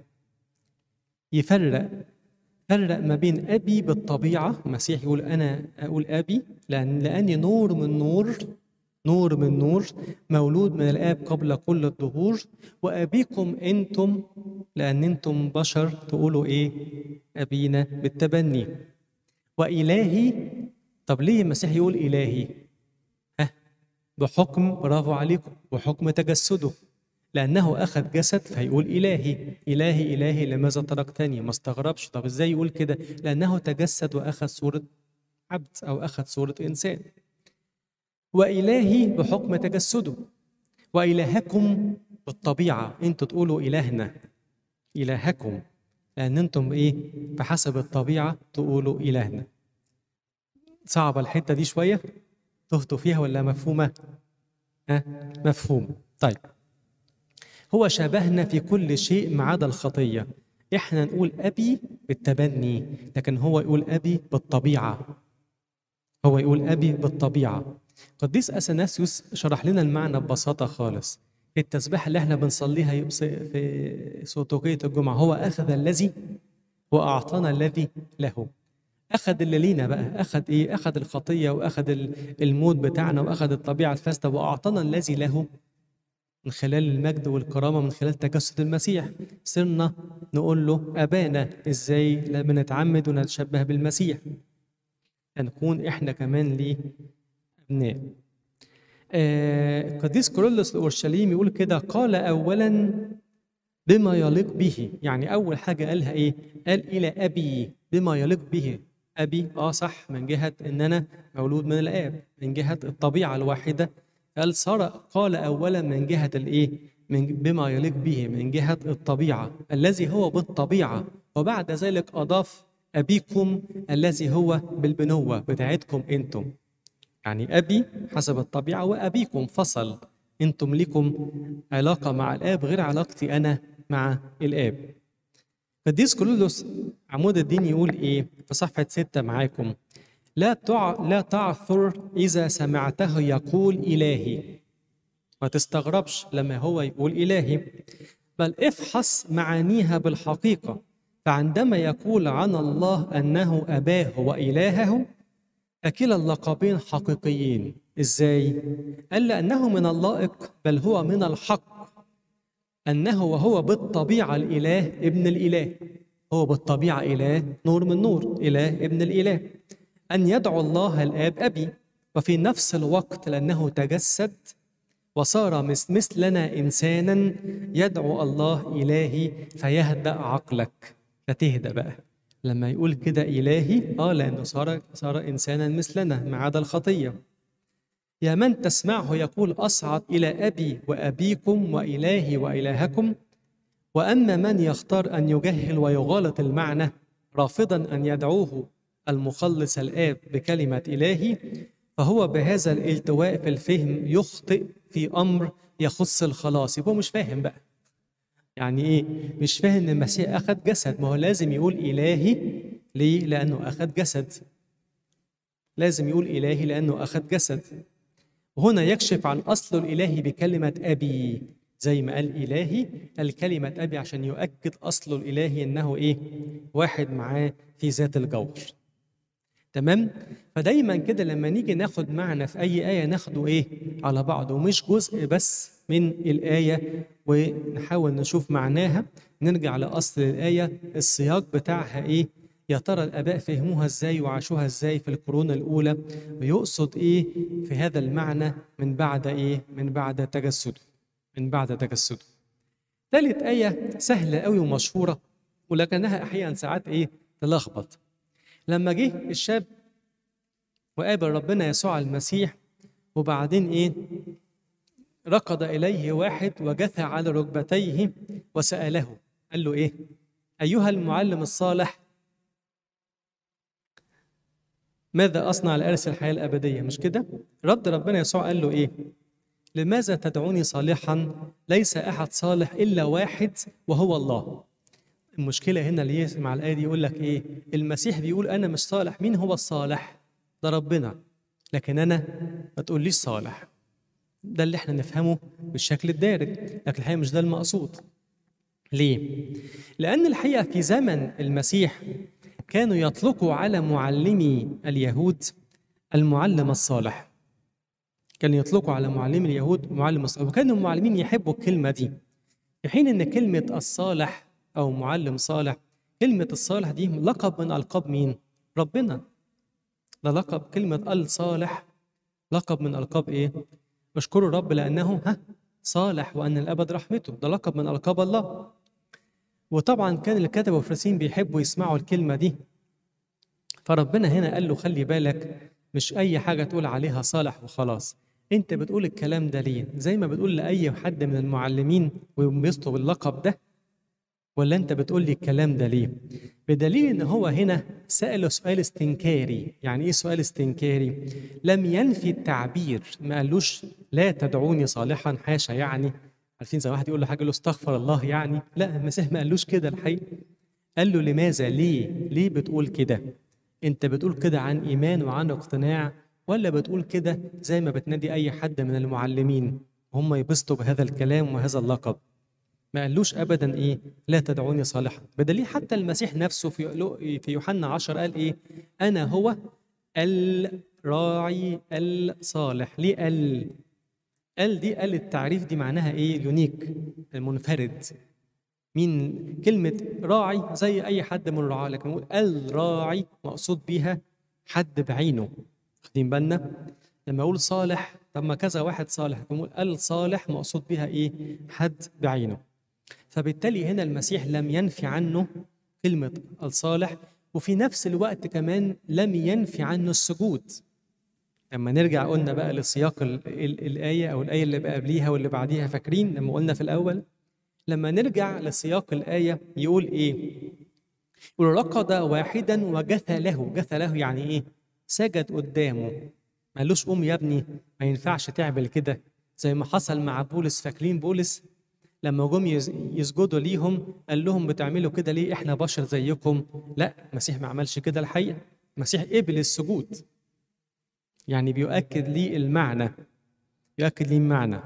يفرق فرق ما بين أبي بالطبيعة. المسيح يقول أنا أقول أبي لأن لأني نور من نور، نور من نور مولود من الآب قبل كل الدهور. وأبيكم أنتم لأن أنتم بشر تقولوا إيه؟ أبينا بالتبني. وإلهي، طب ليه المسيح يقول إلهي؟ ها؟ بحكم، برافو عليكم، بحكم تجسده. لأنه أخذ جسد فيقول إلهي إلهي إلهي لماذا تركتني؟ ما استغربش. طب إزاي يقول كده؟ لأنه تجسد وأخذ صورة عبد أو أخذ صورة إنسان. وإلهي بحكم تجسده، وإلهكم بالطبيعة. أنتوا تقولوا إلهنا إلهكم، لأن أنتم إيه؟ بحسب الطبيعة تقولوا إلهنا. صعبة الحتة دي شوية؟ تهتوا فيها ولا مفهومة؟ ها؟ مفهوم. طيب، هو شبهنا في كل شيء ما عدا الخطية. إحنا نقول أبي بالتبني، لكن هو يقول أبي بالطبيعة. هو يقول أبي بالطبيعة. قديس أثناسيوس شرح لنا المعنى ببساطة خالص. التسبيحة اللي احنا بنصليها في سوتوكية الجمعة، هو أخذ الذي وأعطانا الذي له. أخذ اللي لينا بقى، أخذ إيه؟ أخذ الخطية وأخذ الموت بتاعنا وأخذ الطبيعة الفاسدة وأعطانا الذي له من خلال المجد والكرامة، من خلال تجسد المسيح. صرنا نقول له أبانا. إزاي؟ لما نتعمد ونتشبه بالمسيح هنكون إحنا كمان ليه أبناء. آه قديس كورولوس الأورشليمي يقول كده: قال أولا بما يليق به. يعني أول حاجة قالها إيه؟ قال إلى أبي بما يليق به. أبي آه صح، من جهة إن أنا مولود من الآب، من جهة الطبيعة الواحدة. قال صار قال أولا من جهة الإيه؟ من بما يليق به، من جهة الطبيعة الذي هو بالطبيعة، وبعد ذلك أضاف أبيكم الذي هو بالبنوة بتاعتكم أنتم. يعني أبي حسب الطبيعة وأبيكم فصل. أنتم لكم علاقة مع الآب غير علاقتي أنا مع الآب. قديس كورولوس عمود الدين يقول إيه في صفحة ستة معاكم: لا تع... لا تعثر إذا سمعته يقول إلهي. ما تستغربش لما هو يقول إلهي، بل افحص معانيها بالحقيقة. فعندما يقول عن الله أنه أباه وإلهه، فكلا اللقبين حقيقيين. إزاي؟ قال لأنه من اللائق، بل هو من الحق، أنه وهو بالطبيعة الإله ابن الإله. هو بالطبيعة إله، نور من نور، إله ابن الإله. أن يدعو الله الآب أبي، وفي نفس الوقت لأنه تجسد وصار مثلنا إنسانا يدعو الله إلهي. فيهدأ عقلك، فتهدأ بقى لما يقول كده إلهي. آه لأنه صار صار إنسانا مثلنا ما عدا الخطية. يا من تسمعه يقول أصعد إلى أبي وأبيكم وإلهي وإلهكم. وأما من يختار أن يجهل ويغالط المعنى رافضا أن يدعوه المخلص الآب بكلمة إلهي، فهو بهذا الالتواء في الفهم يخطئ في أمر يخص الخلاص. يبقى مش فاهم بقى يعني إيه؟ مش فاهم إن المسيح أخذ جسد. ما هو لازم يقول إلهي. ليه؟ لأنه أخذ جسد. لازم يقول إلهي لأنه أخذ جسد. وهنا يكشف عن أصله الإلهي بكلمة أبي. زي ما قال إلهي، قال كلمة أبي عشان يؤكد أصله الإلهي إنه إيه؟ واحد معاه في ذات الجوهر. تمام؟ فدايما كده لما نيجي ناخد معنى في أي آية ناخده إيه؟ على بعضه، ومش جزء بس من الآية ونحاول نشوف معناها. نرجع لأصل الآية، السياق بتاعها إيه؟ يا ترى الآباء فهموها إزاي وعاشوها إزاي في القرون الأولى؟ ويقصد إيه في هذا المعنى من بعد إيه؟ من بعد تجسده. من بعد تجسده. ثالث آية سهلة قوي ومشهورة، ولكنها أحيانا ساعات إيه؟ تلخبط. لما جه الشاب وقابل ربنا يسوع المسيح، وبعدين إيه؟ ركض إليه واحد وجثى على ركبتيه وسأله، قال له إيه؟ أيها المعلم الصالح، ماذا أصنع لأرث الحياة الأبدية؟ مش كده؟ رد ربنا يسوع قال له إيه؟ لماذا تدعوني صالحا؟ ليس أحد صالح إلا واحد وهو الله. المشكلة هنا اللي يسمع الآية دي يقول لك إيه؟ المسيح بيقول أنا مش صالح. مين هو الصالح؟ ده ربنا. لكن أنا ما تقوليش صالح. ده اللي احنا نفهمه بالشكل الدارج، لكن الحقيقة مش ده المقصود. ليه؟ لأن الحقيقة في زمن المسيح كانوا يطلقوا على معلمي اليهود المعلم الصالح. كانوا يطلقوا على معلمي اليهود معلم الصالح، وكانوا المعلمين يحبوا الكلمة دي، في حين إن كلمة الصالح أو معلم صالح، كلمة الصالح دي لقب من ألقاب مين؟ ربنا. ده لقب. كلمة الصالح لقب من ألقاب إيه؟ اشكروا الرب لأنه ها صالح وأن الأبد رحمته، ده لقب من ألقاب الله. وطبعا كان الكتبة والفريسيين بيحبوا يسمعوا الكلمة دي، فربنا هنا قال له خلي بالك، مش أي حاجة تقول عليها صالح وخلاص. أنت بتقول الكلام ده ليه؟ زي ما بتقول لأي حد من المعلمين وينبسطوا باللقب ده، ولا أنت بتقول لي الكلام ده ليه؟ بدليل إن هو هنا سأله سؤال استنكاري. يعني إيه سؤال استنكاري؟ لم ينفي التعبير، ما قالوش لا تدعوني صالحا، حاشا يعني. عارفين زي واحد يقول له حاجة يقول له استغفر الله يعني؟ لا، المسيح ما قالوش كده الحقيقة. قال له لماذا؟ ليه؟ ليه بتقول كده؟ أنت بتقول كده عن إيمان وعن اقتناع، ولا بتقول كده زي ما بتنادي أي حد من المعلمين هم يبسطوا بهذا الكلام وهذا اللقب؟ ما قالوش ابدا ايه لا تدعوني صالحا. بدليل حتى المسيح نفسه في في يوحنا عشرة قال ايه؟ انا هو الراعي الصالح. ليه قال قال دي؟ قال التعريف دي معناها ايه؟ اليونيك، المنفرد. مين كلمه راعي؟ زي اي حد من الرعاة، لكن نقول الراعي مقصود بيها حد بعينه. واخدين بالنا؟ لما اقول صالح، طب ما كذا واحد صالح، نقول الصالح مقصود بيها ايه؟ حد بعينه. فبالتالي هنا المسيح لم ينفي عنه كلمة الصالح، وفي نفس الوقت كمان لم ينفي عنه السجود. لما نرجع قلنا بقى لسياق ال ال الآية أو الآية اللي بقى قبليها واللي بعديها، فاكرين لما قلنا في الأول؟ لما نرجع لسياق الآية يقول إيه؟ يقول ركض واحدا وجثى له. جثى له يعني إيه؟ سجد قدامه. ما قالوش قوم يا ابني، ما ينفعش تعمل كده، زي ما حصل مع بولس. فاكرين بولس لما جم يسجدوا ليهم قال لهم بتعملوا كده ليه؟ احنا بشر زيكم. لا، المسيح ما عملش كده الحقيقه. المسيح قبل السجود، يعني بيؤكد لي المعنى، يؤكد لي المعنى.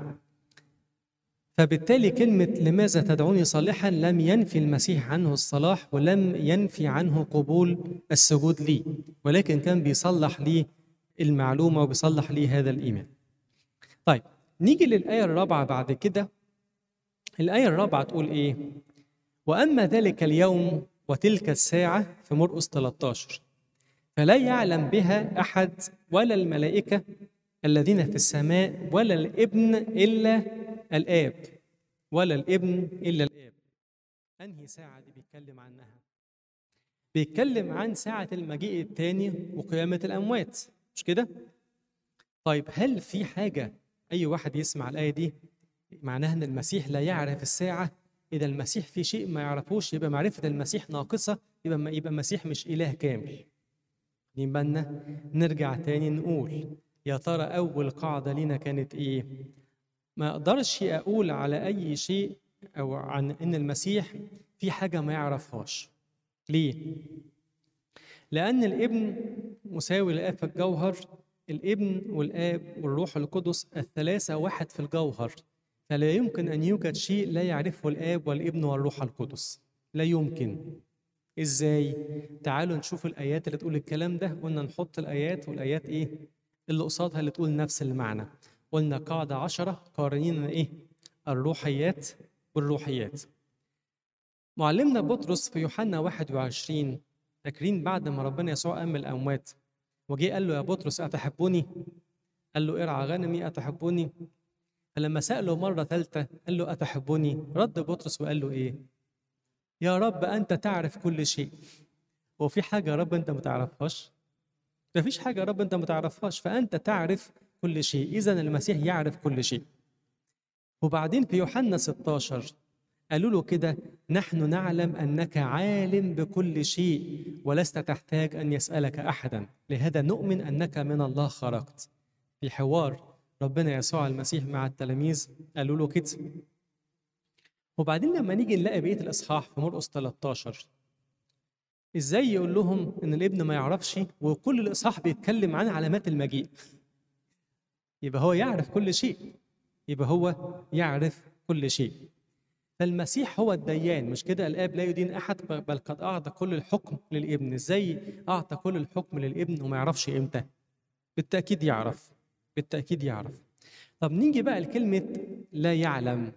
فبالتالي كلمه لماذا تدعوني صالحا لم ينفي المسيح عنه الصلاح، ولم ينفي عنه قبول السجود لي، ولكن كان بيصلح لي المعلومه وبيصلح لي هذا الايمان. طيب نيجي للايه الرابعه بعد كده. الآية الرابعة تقول إيه؟ وأما ذلك اليوم وتلك الساعة في مرقس ثلاثة عشر فلا يعلم بها أحد ولا الملائكة الذين في السماء ولا الابن إلا الآب، ولا الابن إلا الآب. أنهي ساعة دي بيتكلم عنها؟ بيتكلم عن ساعة المجيء الثاني وقيامة الأموات، مش كده؟ طيب هل في حاجة أي واحد يسمع الآية دي معناها ان المسيح لا يعرف الساعه؟ اذا المسيح في شيء ما يعرفوش يبقى معرفه المسيح ناقصه، يبقى يبقى المسيح مش اله كامل. يبقى نرجع تاني نقول يا ترى اول قاعده لينا كانت ايه؟ ما اقدرش اقول على اي شيء او عن ان المسيح في حاجه ما يعرفهاش. ليه؟ لان الابن مساوي للاب في الجوهر. الابن والاب والروح القدس الثلاثه واحد في الجوهر، فلا يمكن أن يوجد شيء لا يعرفه الآب والابن والروح القدس. لا يمكن. إزاي؟ تعالوا نشوف الآيات اللي تقول الكلام ده. قلنا نحط الآيات، والآيات إيه؟ اللي قصادها اللي تقول نفس المعنى. قلنا قاعدة عشرة قارنين إيه؟ الروحيات والروحيات. معلمنا بطرس في يوحنا واحد وعشرين، فاكرين بعد ما ربنا يسوع قام من الأموات وجي قال له يا بطرس أتحبني؟ قال له ارعى غنمي أتحبني؟ فلما سأله مرة ثالثة قال له أتحبني؟ رد بطرس وقال له إيه؟ يا رب أنت تعرف كل شيء. وفي حاجة يا رب أنت ما تعرفهاش؟ ما فيش حاجة يا رب أنت ما تعرفهاش، فأنت تعرف كل شيء. إذن المسيح يعرف كل شيء. وبعدين في يوحنا ستة عشر قالوا له كده نحن نعلم أنك عالم بكل شيء ولست تحتاج أن يسألك أحدا، لهذا نؤمن أنك من الله خرجت. في حوار ربنا يسوع المسيح مع التلاميذ قالوا له كده. وبعدين لما نيجي نلاقي بقيه الاصحاح في مرقس ثلاثة عشر ازاي يقول لهم ان الابن ما يعرفش وكل الاصحاح بيتكلم عن علامات المجيء؟ يبقى هو يعرف كل شيء، يبقى هو يعرف كل شيء. فالمسيح هو الديان، مش كده؟ الاب لا يدين احد بل قد اعطى كل الحكم للابن. ازاي اعطى كل الحكم للابن وما يعرفش امتى؟ بالتاكيد يعرف، بالتأكيد يعرف. طب نيجي بقى لكلمة لا يعلم.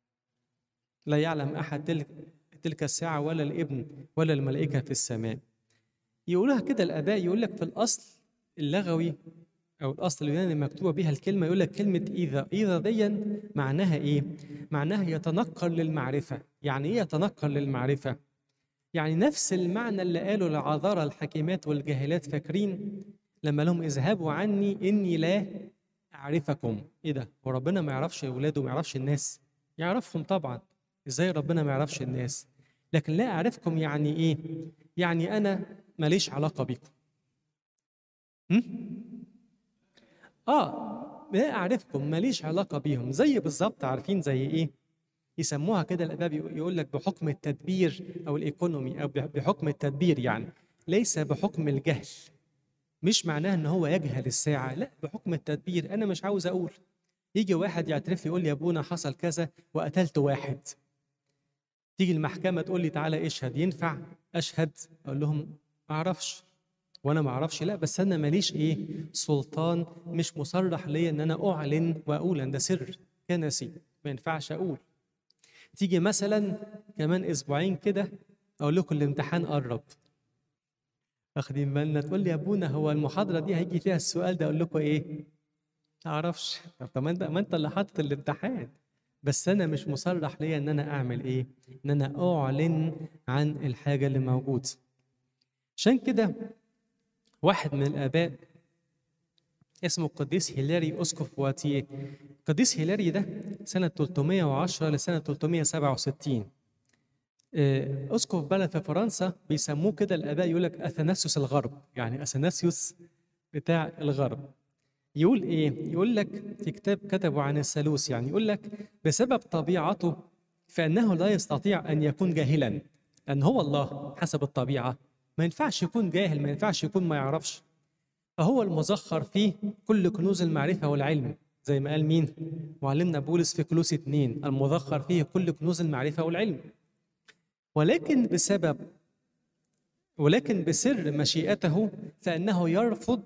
لا يعلم أحد تلك, تلك الساعة ولا الابن ولا الملائكة في السماء. يقولها كده الآباء، يقول لك في الأصل اللغوي أو الأصل اليوناني المكتوبة بها الكلمة يقول لك كلمة إذا. إذا دي معناها إيه؟ معناها يتنقل للمعرفة. يعني إيه يتنقل للمعرفة؟ يعني نفس المعنى اللي قاله العذارى الحكيمات والجاهلات، فاكرين لما لهم اذهبوا عني إني لا أعرفكم. إيه ده؟ وربنا ما يعرفش أولاده وما يعرفش الناس؟ يعرفهم طبعا. إزاي ربنا ما يعرفش الناس؟ لكن لا أعرفكم يعني إيه؟ يعني أنا ماليش علاقة بيكم. م? آه لا أعرفكم، ماليش علاقة بيهم. زي بالظبط، عارفين زي إيه؟ يسموها كده الآباء، يقول لك بحكم التدبير أو الإيكونومي، أو بحكم التدبير، يعني ليس بحكم الجهل. مش معناه إن هو يجهل الساعة، لا، بحكم التدبير. أنا مش عاوز أقول. يجي واحد يعترف لي يقول لي يا أبونا حصل كذا وقتلت واحد. تيجي المحكمة تقول لي تعالى اشهد، ينفع أشهد؟ أقول لهم ما أعرفش. وأنا ما أعرفش، لا، بس أنا ماليش إيه سلطان، مش مصرح ليا إن أنا أعلن وأقول أن ده سر كنسي، ما ينفعش أقول. تيجي مثلا كمان اسبوعين كده اقول لكم الامتحان قرب، واخدين بالنا؟ تقول لي يا ابونا هو المحاضره دي هيجي فيها السؤال ده، اقول لكم ايه؟ ما اعرفش. طب ما انت ما انت اللي حاطط الامتحان، بس انا مش مصرح ليا ان انا اعمل ايه؟ ان انا اعلن عن الحاجه اللي موجوده. عشان كده واحد من الاباء اسمه القديس هيلاري اسقف بواتيه. القديس هيلاري ده سنه ثلاثمائة وعشرة لسنه ثلاثمائة وسبعة وستين، اسقف بلد في فرنسا، بيسموه كده الاباء يقول لك اثناسيوس الغرب، يعني اثناسيوس بتاع الغرب. يقول ايه؟ يقول لك في كتاب كتبه عن الثالوث، يعني يقول لك بسبب طبيعته فانه لا يستطيع ان يكون جاهلا، لان هو الله حسب الطبيعه ما ينفعش يكون جاهل، ما ينفعش يكون ما يعرفش. فهو المزخر فيه كل كنوز المعرفه والعلم، زي ما قال مين؟ معلمنا بولس في كولوسي اثنين، المزخر فيه كل كنوز المعرفه والعلم. ولكن بسبب ولكن بسر مشيئته فإنه يرفض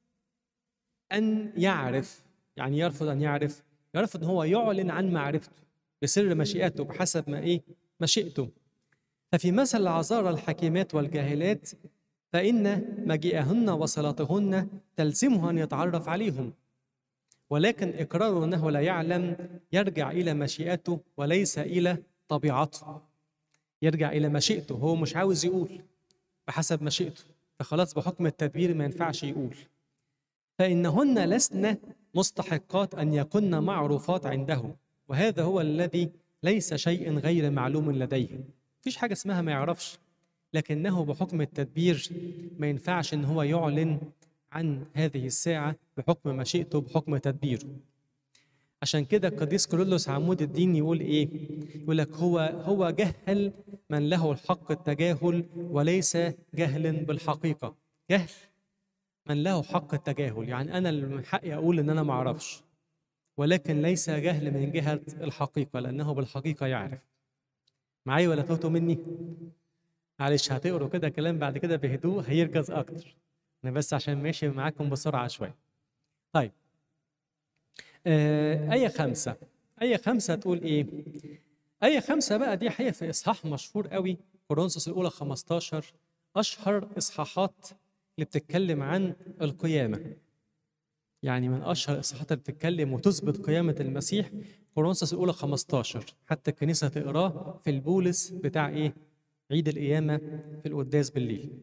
أن يعرف. يعني يرفض أن يعرف، يرفض أن هو يعلن عن معرفته بسر مشيئته بحسب ما إيه؟ مشيئته. ففي مثل العذارى الحكيمات والجاهلات فإن مجيئهن وصلاتهن تلزمه أن يتعرف عليهم، ولكن إقراره أنه لا يعلم يرجع إلى مشيئته وليس إلى طبيعته. يرجع إلى مشيئته، هو مش عاوز يقول بحسب مشيئته، فخلاص بحكم التدبير ما ينفعش يقول. فإنهن لسن مستحقات أن يكن معروفات عنده، وهذا هو الذي ليس شيء غير معلوم لديه. مفيش حاجة اسمها ما يعرفش، لكنه بحكم التدبير ما ينفعش إن هو يعلن عن هذه الساعة بحكم مشيئته بحكم تدبيره. عشان كده القديس كيرلس عمود الدين يقول ايه؟ يقول لك هو هو جهل من له الحق التجاهل وليس جهل بالحقيقه. جهل من له حق التجاهل، يعني انا اللي من حقي اقول ان انا ما اعرفش، ولكن ليس جهل من جهه الحقيقه، لانه بالحقيقه يعرف. معايا ولا توتوا مني؟ معلش هتقروا كده كلام بعد كده بهدوء هيركز اكتر، انا بس عشان ماشي معاكم بسرعه شويه. طيب، آه آية خمسة. آية خمسة تقول إيه؟ آية خمسة بقى دي حقيقة في إصحاح مشهور قوي، كورنثوس الأولى خمستاشر، أشهر إصحاحات اللي بتتكلم عن القيامة. يعني من أشهر الإصحاحات اللي بتتكلم وتثبت قيامة المسيح كورنثوس الأولى خمستاشر، حتى الكنيسة تقراه في البولس بتاع إيه؟ عيد القيامة في القداس بالليل.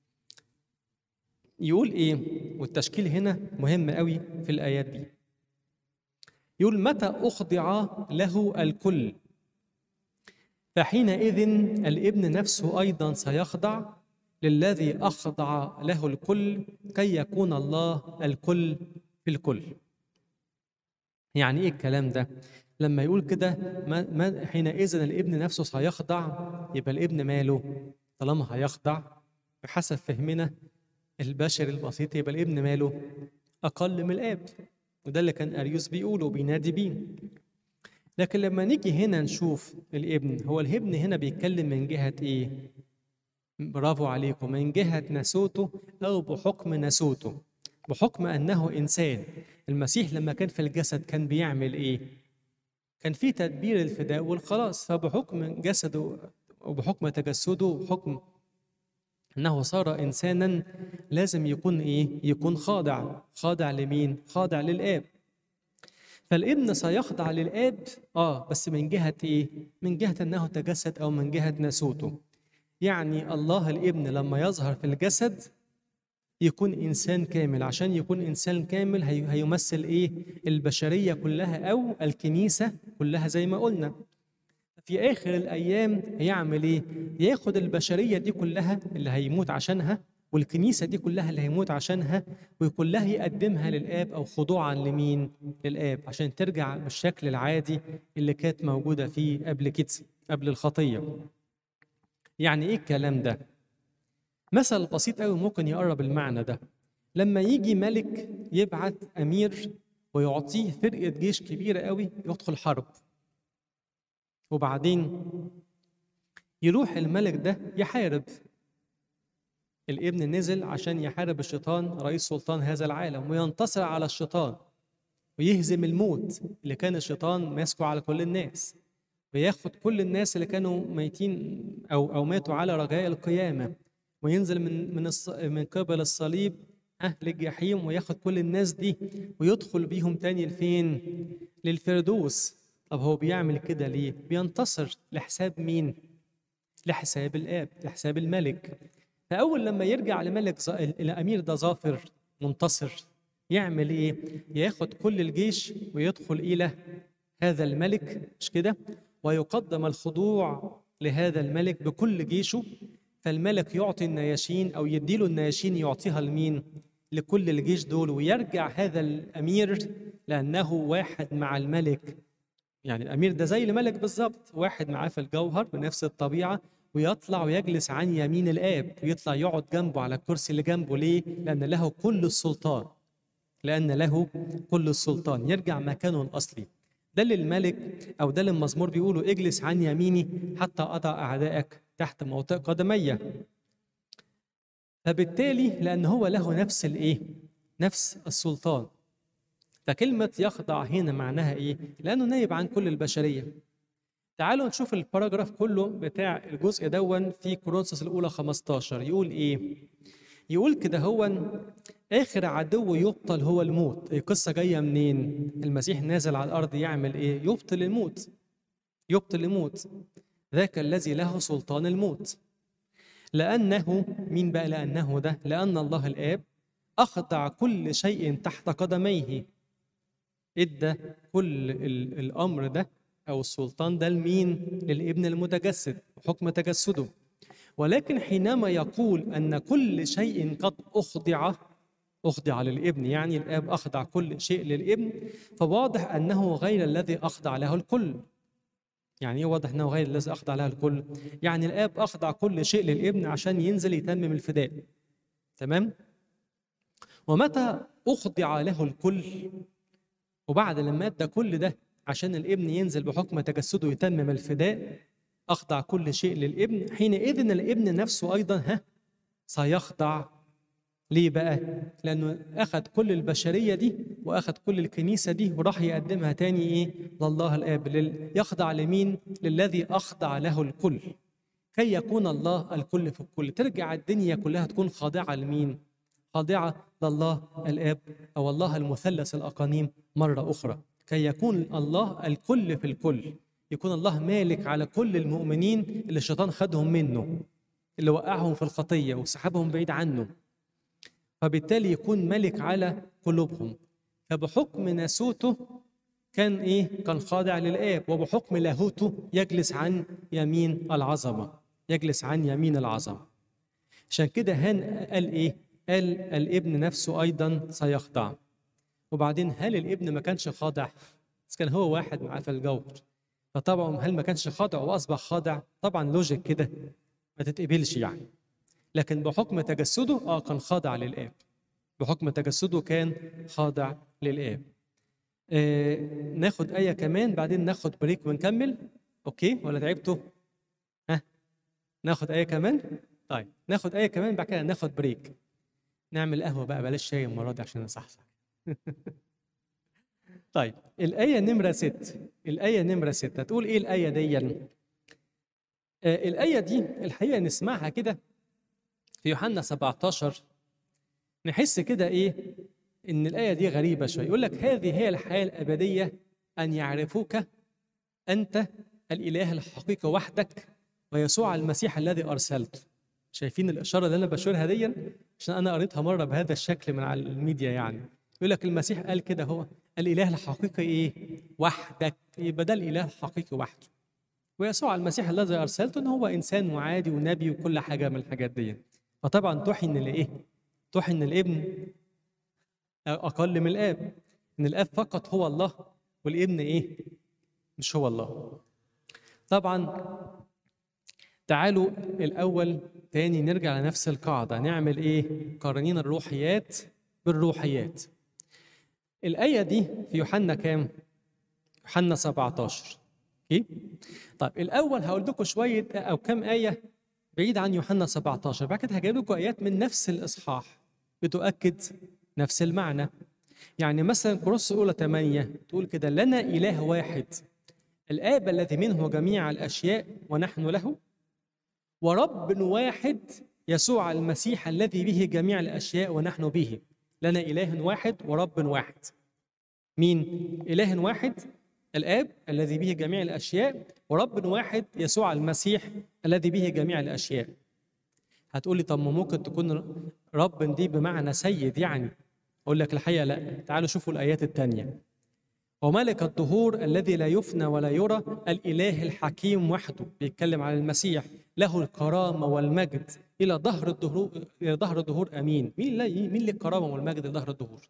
يقول إيه؟ والتشكيل هنا مهم قوي في الآيات دي. يقول متى أخضع له الكل فحينئذ الابن نفسه أيضا سيخضع للذي أخضع له الكل كي يكون الله الكل في الكل. يعني إيه الكلام ده؟ لما يقول كده ما حينئذ الابن نفسه سيخضع، يبقى الابن ماله؟ طالما هيخضع بحسب فهمنا البشري البسيط يبقى الابن ماله؟ أقل من الآب، وده اللي كان أريوس بيقوله وبينادي بيه. لكن لما نيجي هنا نشوف الابن، هو الابن هنا بيتكلم من جهة إيه؟ برافو عليكم، من جهة ناسوته أو بحكم ناسوته، بحكم أنه إنسان. المسيح لما كان في الجسد كان بيعمل إيه؟ كان في تدبير الفداء والخلاص، فبحكم جسده وبحكم تجسده وبحكم انه صار انسانا لازم يكون ايه؟ يكون خاضع. خاضع لمين؟ خاضع للاب. فالابن سيخضع للاب اه بس من جهه ايه؟ من جهه انه تجسد او من جهه ناسوته. يعني الله الابن لما يظهر في الجسد يكون انسان كامل. عشان يكون انسان كامل هي هيمثل ايه؟ البشريه كلها او الكنيسه كلها زي ما قلنا. في آخر الأيام هيعمل إيه؟ ياخد البشرية دي كلها اللي هيموت عشانها والكنيسة دي كلها اللي هيموت عشانها وكلها يقدمها للآب أو خضوعا لمين؟ للآب، عشان ترجع بالشكل العادي اللي كانت موجودة فيه قبل كده، قبل الخطية. يعني إيه الكلام ده؟ مثل بسيط قوي ممكن يقرب المعنى ده. لما يجي ملك يبعت أمير ويعطيه فرقة جيش كبيرة قوي يدخل حرب، وبعدين يروح الملك ده يحارب. الابن نزل عشان يحارب الشيطان رئيس سلطان هذا العالم وينتصر على الشيطان ويهزم الموت اللي كان الشيطان ماسكه على كل الناس، وياخد كل الناس اللي كانوا ميتين او او ماتوا على رجاء القيامه، وينزل من من من قبل الصليب أهل الجحيم وياخد كل الناس دي ويدخل بيهم تاني لفين؟ للفردوس. طب هو بيعمل كده ليه؟ بينتصر لحساب مين؟ لحساب الآب، لحساب الملك. فأول لما يرجع لملك ز... الأمير ده ظافر منتصر يعمل إيه؟ ياخد كل الجيش ويدخل إلى هذا الملك، مش كده؟ ويقدم الخضوع لهذا الملك بكل جيشه. فالملك يعطي النياشين أو يديله النياشين يعطيها لمين؟ لكل الجيش دول، ويرجع هذا الأمير لأنه واحد مع الملك. يعني الأمير ده زي الملك بالظبط، واحد معاه في الجوهر بنفس الطبيعة، ويطلع ويجلس عن يمين الآب ويطلع يقعد جنبه على الكرسي اللي جنبه. ليه؟ لأن له كل السلطان. لأن له كل السلطان، يرجع مكانه الأصلي. ده للملك أو ده للمزمور بيقولوا اجلس عن يميني حتى أضع أعدائك تحت موطئ قدمي. فبالتالي لأن هو له نفس الإيه؟ نفس السلطان. فكلمة يخضع هنا معناها إيه؟ لأنه نايب عن كل البشرية. تعالوا نشوف الباراجراف كله بتاع الجزء دون في كورنثوس الأولى خمستاشر. يقول إيه؟ يقول كده هو آخر عدو يبطل هو الموت. القصة جاية منين؟ المسيح نازل على الأرض يعمل إيه؟ يبطل الموت. يبطل الموت. ذاك الذي له سلطان الموت. لأنه مين بقى لأنه ده؟ لأن الله الآب أخضع كل شيء تحت قدميه. ادى كل الامر ده او السلطان ده لمين؟ للابن المتجسد بحكم تجسده. ولكن حينما يقول ان كل شيء قد اخضع اخضع للابن، يعني الاب اخضع كل شيء للابن، فواضح انه غير الذي اخضع له الكل. يعني ايه واضح انه غير الذي اخضع له الكل؟ يعني الاب اخضع كل شيء للابن عشان ينزل يتمم الفداء. تمام؟ ومتى اخضع له الكل وبعد لما ادى كل ده عشان الابن ينزل بحكم تجسده يتمم الفداء، اخضع كل شيء للابن، حينئذ الابن نفسه ايضا ها سيخضع. ليه بقى؟ لانه اخذ كل البشريه دي واخذ كل الكنيسه دي وراح يقدمها تاني ايه؟ لله الاب. لل... يخضع لمين؟ للذي اخضع له الكل، كي يكون الله الكل في الكل. ترجع الدنيا كلها تكون خاضعه لمين؟ خاضعة لله الآب أو الله المثلث الأقانيم مرة أخرى، كي يكون الله الكل في الكل. يكون الله مالك على كل المؤمنين اللي الشيطان خدهم منه، اللي وقعهم في الخطية وسحبهم بعيد عنه، فبالتالي يكون ملك على قلوبهم. فبحكم ناسوته كان إيه؟ كان خاضع للآب، وبحكم لاهوته يجلس عن يمين العظمة، يجلس عن يمين العظمة. عشان كده هان قال إيه؟ قال الابن نفسه أيضا سيخضع. وبعدين هل الابن ما كانش خاضع؟ بس كان هو واحد معاه في الجوهر، فطبعا هل ما كانش خاضع وأصبح خاضع؟ طبعا لوجيك كده ما تتقبلش يعني. لكن بحكم تجسده آه كان خاضع للآب. بحكم تجسده كان خاضع للآب. آه ناخد آية كمان بعدين ناخد بريك ونكمل. أوكي ولا تعبتوا؟ ها ناخد آية كمان؟ طيب ناخد آية كمان بعد كده ناخد بريك. نعمل قهوة بقى بلاش شاي المرة دي عشان نصحصح. طيب الآية نمرة ست. الآية نمرة ست هتقول إيه الآية دي؟ آه الآية دي الحقيقة نسمعها كده في يوحنا سبعتاشر نحس كده إيه إن الآية دي غريبة شوية. يقول لك هذه هي الحياة الأبدية أن يعرفوك أنت الإله الحقيقي وحدك ويسوع المسيح الذي أرسلته. شايفين الإشارة اللي أنا بشيرها دي؟ عشان أنا قريتها مرة بهذا الشكل من على الميديا يعني. يقول لك المسيح قال كده هو الإله الحقيقي إيه؟ وحدك. يبقى ده الإله الحقيقي وحده. ويسوع المسيح الذي أرسلته إن هو إنسان وعادي ونبي وكل حاجة من الحاجات دي. فطبعا توحي إن الإيه؟ توحي إن الابن أقل من الآب. إن الآب فقط هو الله والابن إيه؟ مش هو الله. طبعا تعالوا الأول تاني نرجع لنفس القاعدة. نعمل إيه؟ قارنين الروحيات بالروحيات. الآية دي في يوحنا كام؟ يوحنا سبعتاشر. أوكي؟ طيب الأول هقول لكم شوية أو كم آية بعيد عن يوحنا سبعتاشر، بعد كده هجيب لكم آيات من نفس الإصحاح بتؤكد نفس المعنى. يعني مثلا كورنثوس الأولى ثمانية تقول كده لنا إله واحد الآب الذي منه جميع الأشياء ونحن له، ورب واحد يسوع المسيح الذي به جميع الأشياء ونحن به. لنا إله واحد ورب واحد. مين؟ إله واحد الآب الذي به جميع الأشياء، ورب واحد يسوع المسيح الذي به جميع الأشياء. هتقولي طب ما ممكن تكون رب دي بمعنى سيد يعني. أقول لك الحقيقة لا. تعالوا شوفوا الآيات التانية. وملك الدهور الذي لا يفنى ولا يرى الإله الحكيم وحده. بيتكلم على المسيح. له الكرامة والمجد إلى ظهر الدهور إلى ظهر الدهور آمين. مين اللي مين ليه الكرامة والمجد لظهر الدهور؟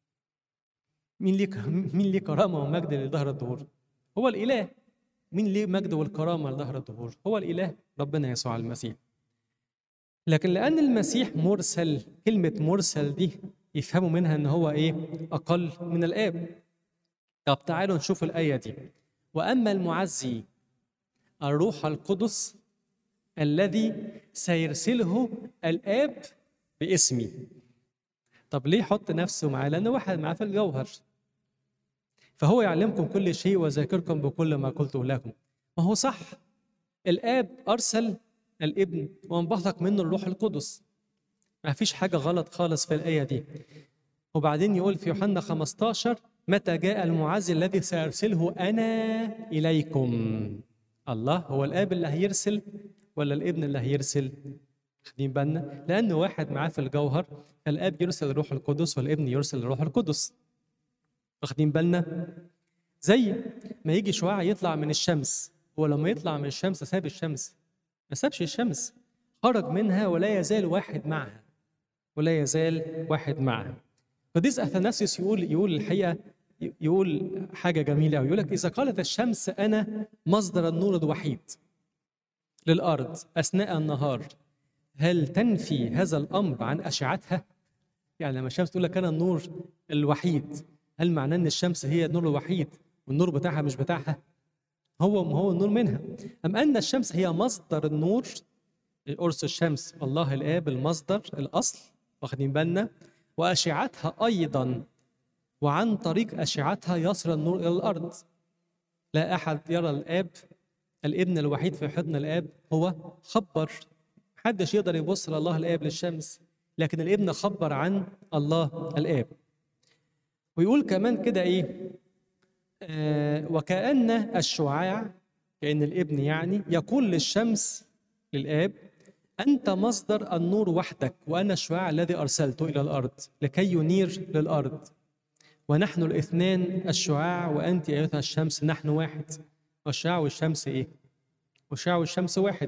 مين ليه مين ليه كرامة ومجد لظهر الدهور؟ هو الإله. مين ليه مجد والكرامة لظهر الدهور؟ هو الإله ربنا يسوع المسيح. لكن لأن المسيح مرسل، كلمة مرسل دي يفهموا منها إن هو إيه؟ أقل من الآب. طب تعالوا نشوف الآية دي. وأما المعزي الروح القدس الذي سيرسله الآب باسمي. طب ليه حط نفسه معاه؟ لأنه واحد معاه في الجوهر. فهو يعلمكم كل شيء وذاكركم بكل ما قلته لكم. ما هو صح. الآب أرسل الابن وانبثق منه الروح القدس. ما فيش حاجة غلط خالص في الآية دي. وبعدين يقول في يوحنا خمستاشر متى جاء المعزي الذي سأرسله أنا إليكم. الله هو الآب اللي هيرسل ولا الابن اللي هيرسل؟ واخدين بالنا؟ لأنه واحد معاه في الجوهر. الآب يرسل الروح القدس والابن يرسل الروح القدس. واخدين بالنا؟ زي ما يجي شعاع يطلع من الشمس. هو لما يطلع من الشمس ساب الشمس؟ ما سابش الشمس. خرج منها ولا يزال واحد معها. ولا يزال واحد معها. قديس أثناسيوس يقول يقول الحقيقة يقول حاجة جميلة أوي. يقول لك إذا قالت الشمس أنا مصدر النور الوحيد للأرض أثناء النهار، هل تنفي هذا الأمر عن أشعتها؟ يعني لما الشمس تقول لك أنا النور الوحيد، هل معناه إن الشمس هي النور الوحيد والنور بتاعها مش بتاعها؟ هو ما هو النور منها. أم أن الشمس هي مصدر النور. قرص الشمس الله الآب المصدر الأصل. واخدين بالنا؟ وأشعتها أيضا، وعن طريق أشعتها يصل النور إلى الأرض. لا أحد يرى الآب. الابن الوحيد في حضن الآب هو خبر. محدش يقدر يبص لله الآب للشمس، لكن الابن خبر عن الله الآب. ويقول كمان كده إيه؟ آه وكأن الشعاع، كأن الابن يعني يقول للشمس للآب أنت مصدر النور وحدك، وأنا الشعاع الذي أرسلته إلى الأرض لكي ينير للأرض. ونحن الاثنان الشعاع وأنت أيتها الشمس نحن واحد. والشعاع والشمس إيه؟ والشعاع والشمس واحد.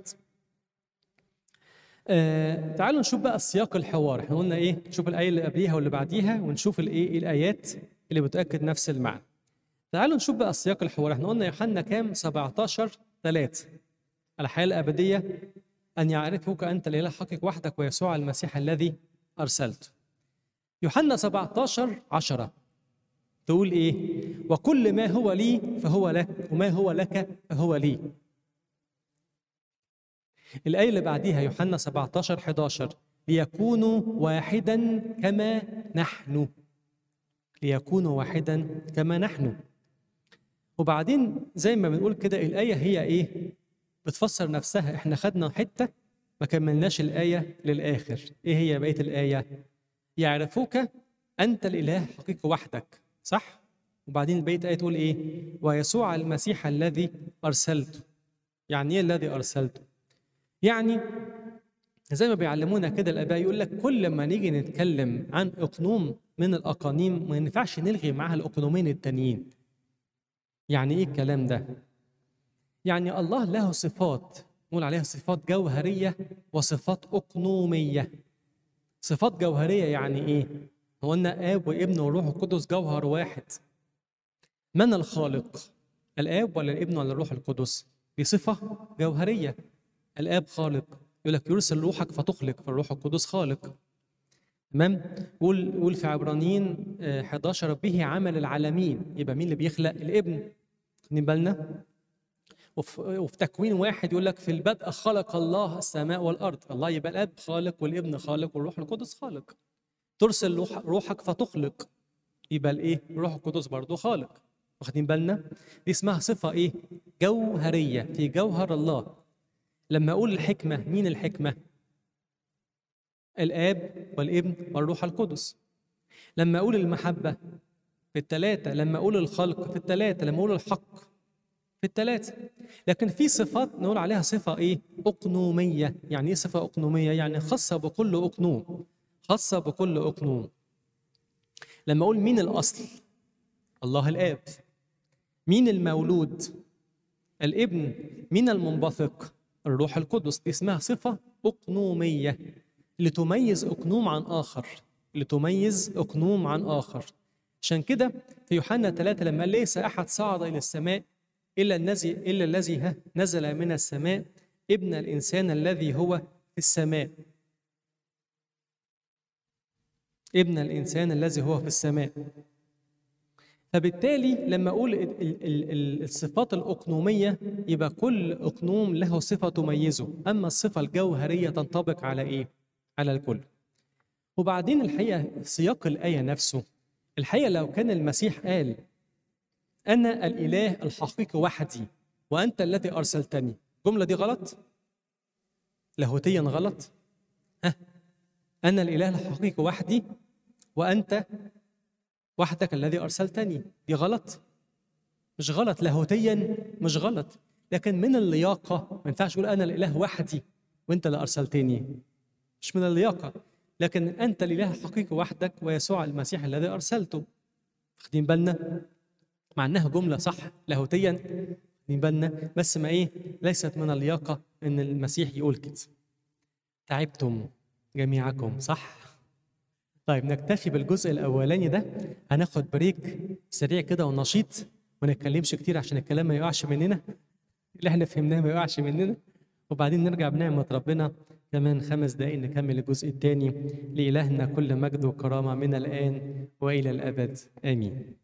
آه تعالوا نشوف بقى السياق الحوار. احنا قلنا إيه؟ نشوف الآية اللي قبليها واللي بعديها ونشوف الإيه الآيات اللي بتأكد نفس المعنى. تعالوا نشوف بقى السياق الحوار. احنا قلنا يوحنا كام؟ سبعتاشر ثلاثة. الحياة الأبدية أن يعرفك أنت الإله الحقيقي وحدك ويسوع المسيح الذي أرسلته. يوحنا سبعتاشر عشرة تقول إيه؟ وكل ما هو لي فهو لك، وما هو لك فهو لي. الآية اللي بعديها يوحنا سبعتاشر حداشر ليكونوا واحدا كما نحن. ليكونوا واحدا كما نحن. وبعدين زي ما بنقول كده الآية هي إيه؟ بتفسر نفسها. إحنا خدنا حتة ما كملناش الآية للآخر. إيه هي بقية الآية؟ يعرفوك أنت الإله حقيقي وحدك، صح؟ وبعدين بقية الآية تقول إيه؟ ويسوع المسيح الذي أرسلته. يعني إيه الذي أرسلته؟ يعني زي ما بيعلمونا كده الآباء، يقول لك كل ما نيجي نتكلم عن أقنوم من الأقانيم ما ينفعش نلغي معاها الأقنومين التانيين. يعني إيه الكلام ده؟ يعني الله له صفات نقول عليها صفات جوهرية وصفات أقنومية. صفات جوهرية يعني إيه؟ هو قلنا آب وابن والروح القدس جوهر واحد. من الخالق؟ الآب ولا الابن ولا الروح القدس؟ دي صفة جوهرية. الآب خالق، يقول لك يرسل روحك فتخلق، فالروح القدس خالق. تمام؟ قول قول في عبرانيين إحدى عشر به عمل العالمين، يبقى مين اللي بيخلق؟ الابن. واخدين بالنا؟ وفي, وفي تكوين واحد يقول لك في البدء خلق الله السماء والارض. الله يبقى الاب خالق والابن خالق والروح القدس خالق. ترسل روح روحك فتخلق، يبقى الايه؟ الروح القدس برضه خالق. واخدين بالنا؟ دي اسمها صفه ايه؟ جوهريه في جوهر الله. لما اقول الحكمه، مين الحكمه؟ الاب والابن والروح القدس. لما اقول المحبه في الثلاثه. لما اقول الخلق في الثلاثه. لما اقول الحق في الثلاثه. لكن في صفات نقول عليها صفه ايه؟ اقنوميه. يعني ايه صفه اقنوميه؟ يعني خاصه بكل اقنوم، خاصه بكل اقنوم. لما اقول مين الاصل؟ الله الاب. مين المولود؟ الابن. مين المنبثق؟ الروح القدس. دي اسمها صفه اقنوميه لتميز اقنوم عن اخر، لتميز اقنوم عن اخر. عشان كده في يوحنا ثلاثة لما قال ليس احد صعد الى السماء الا الذي الا الذي نزل من السماء، ابن الانسان الذي هو في السماء. ابن الانسان الذي هو في السماء. فبالتالي لما اقول الصفات الاقنوميه يبقى كل اقنوم له صفه تميزه، اما الصفه الجوهريه تنطبق على ايه؟ على الكل. وبعدين الحقيقه سياق الايه نفسه، الحقيقه لو كان المسيح قال انا الاله الحقيقي وحدي وانت الذي ارسلتني، الجمله دي غلط؟ لاهوتيا غلط؟ ها؟ انا الاله الحقيقي وحدي وانت وحدك الذي ارسلتني، دي غلط؟ مش غلط لاهوتيا، مش غلط، لكن من اللياقه ما ينفعش تقول انا الاله وحدي وانت اللي ارسلتني. مش من اللياقه. لكن انت الاله الحقيقي وحدك ويسوع المسيح الذي ارسلته. واخدين بالنا؟ مع انها جمله صح لاهوتيا، واخدين بالنا؟ بس ما ايه؟ ليست من اللياقه ان المسيح يقول كده. تعبتم جميعكم، صح؟ طيب نكتفي بالجزء الاولاني ده، هناخد بريك سريع كده ونشيط، ما نتكلمش كتير عشان الكلام ما يقعش مننا، اللي احنا فهمناه ما يقعش مننا، وبعدين نرجع بنعمه ربنا كمان خمس دقائق نكمل الجزء الثاني. لإلهنا كل مجد وكرامه من الان والى الابد، امين.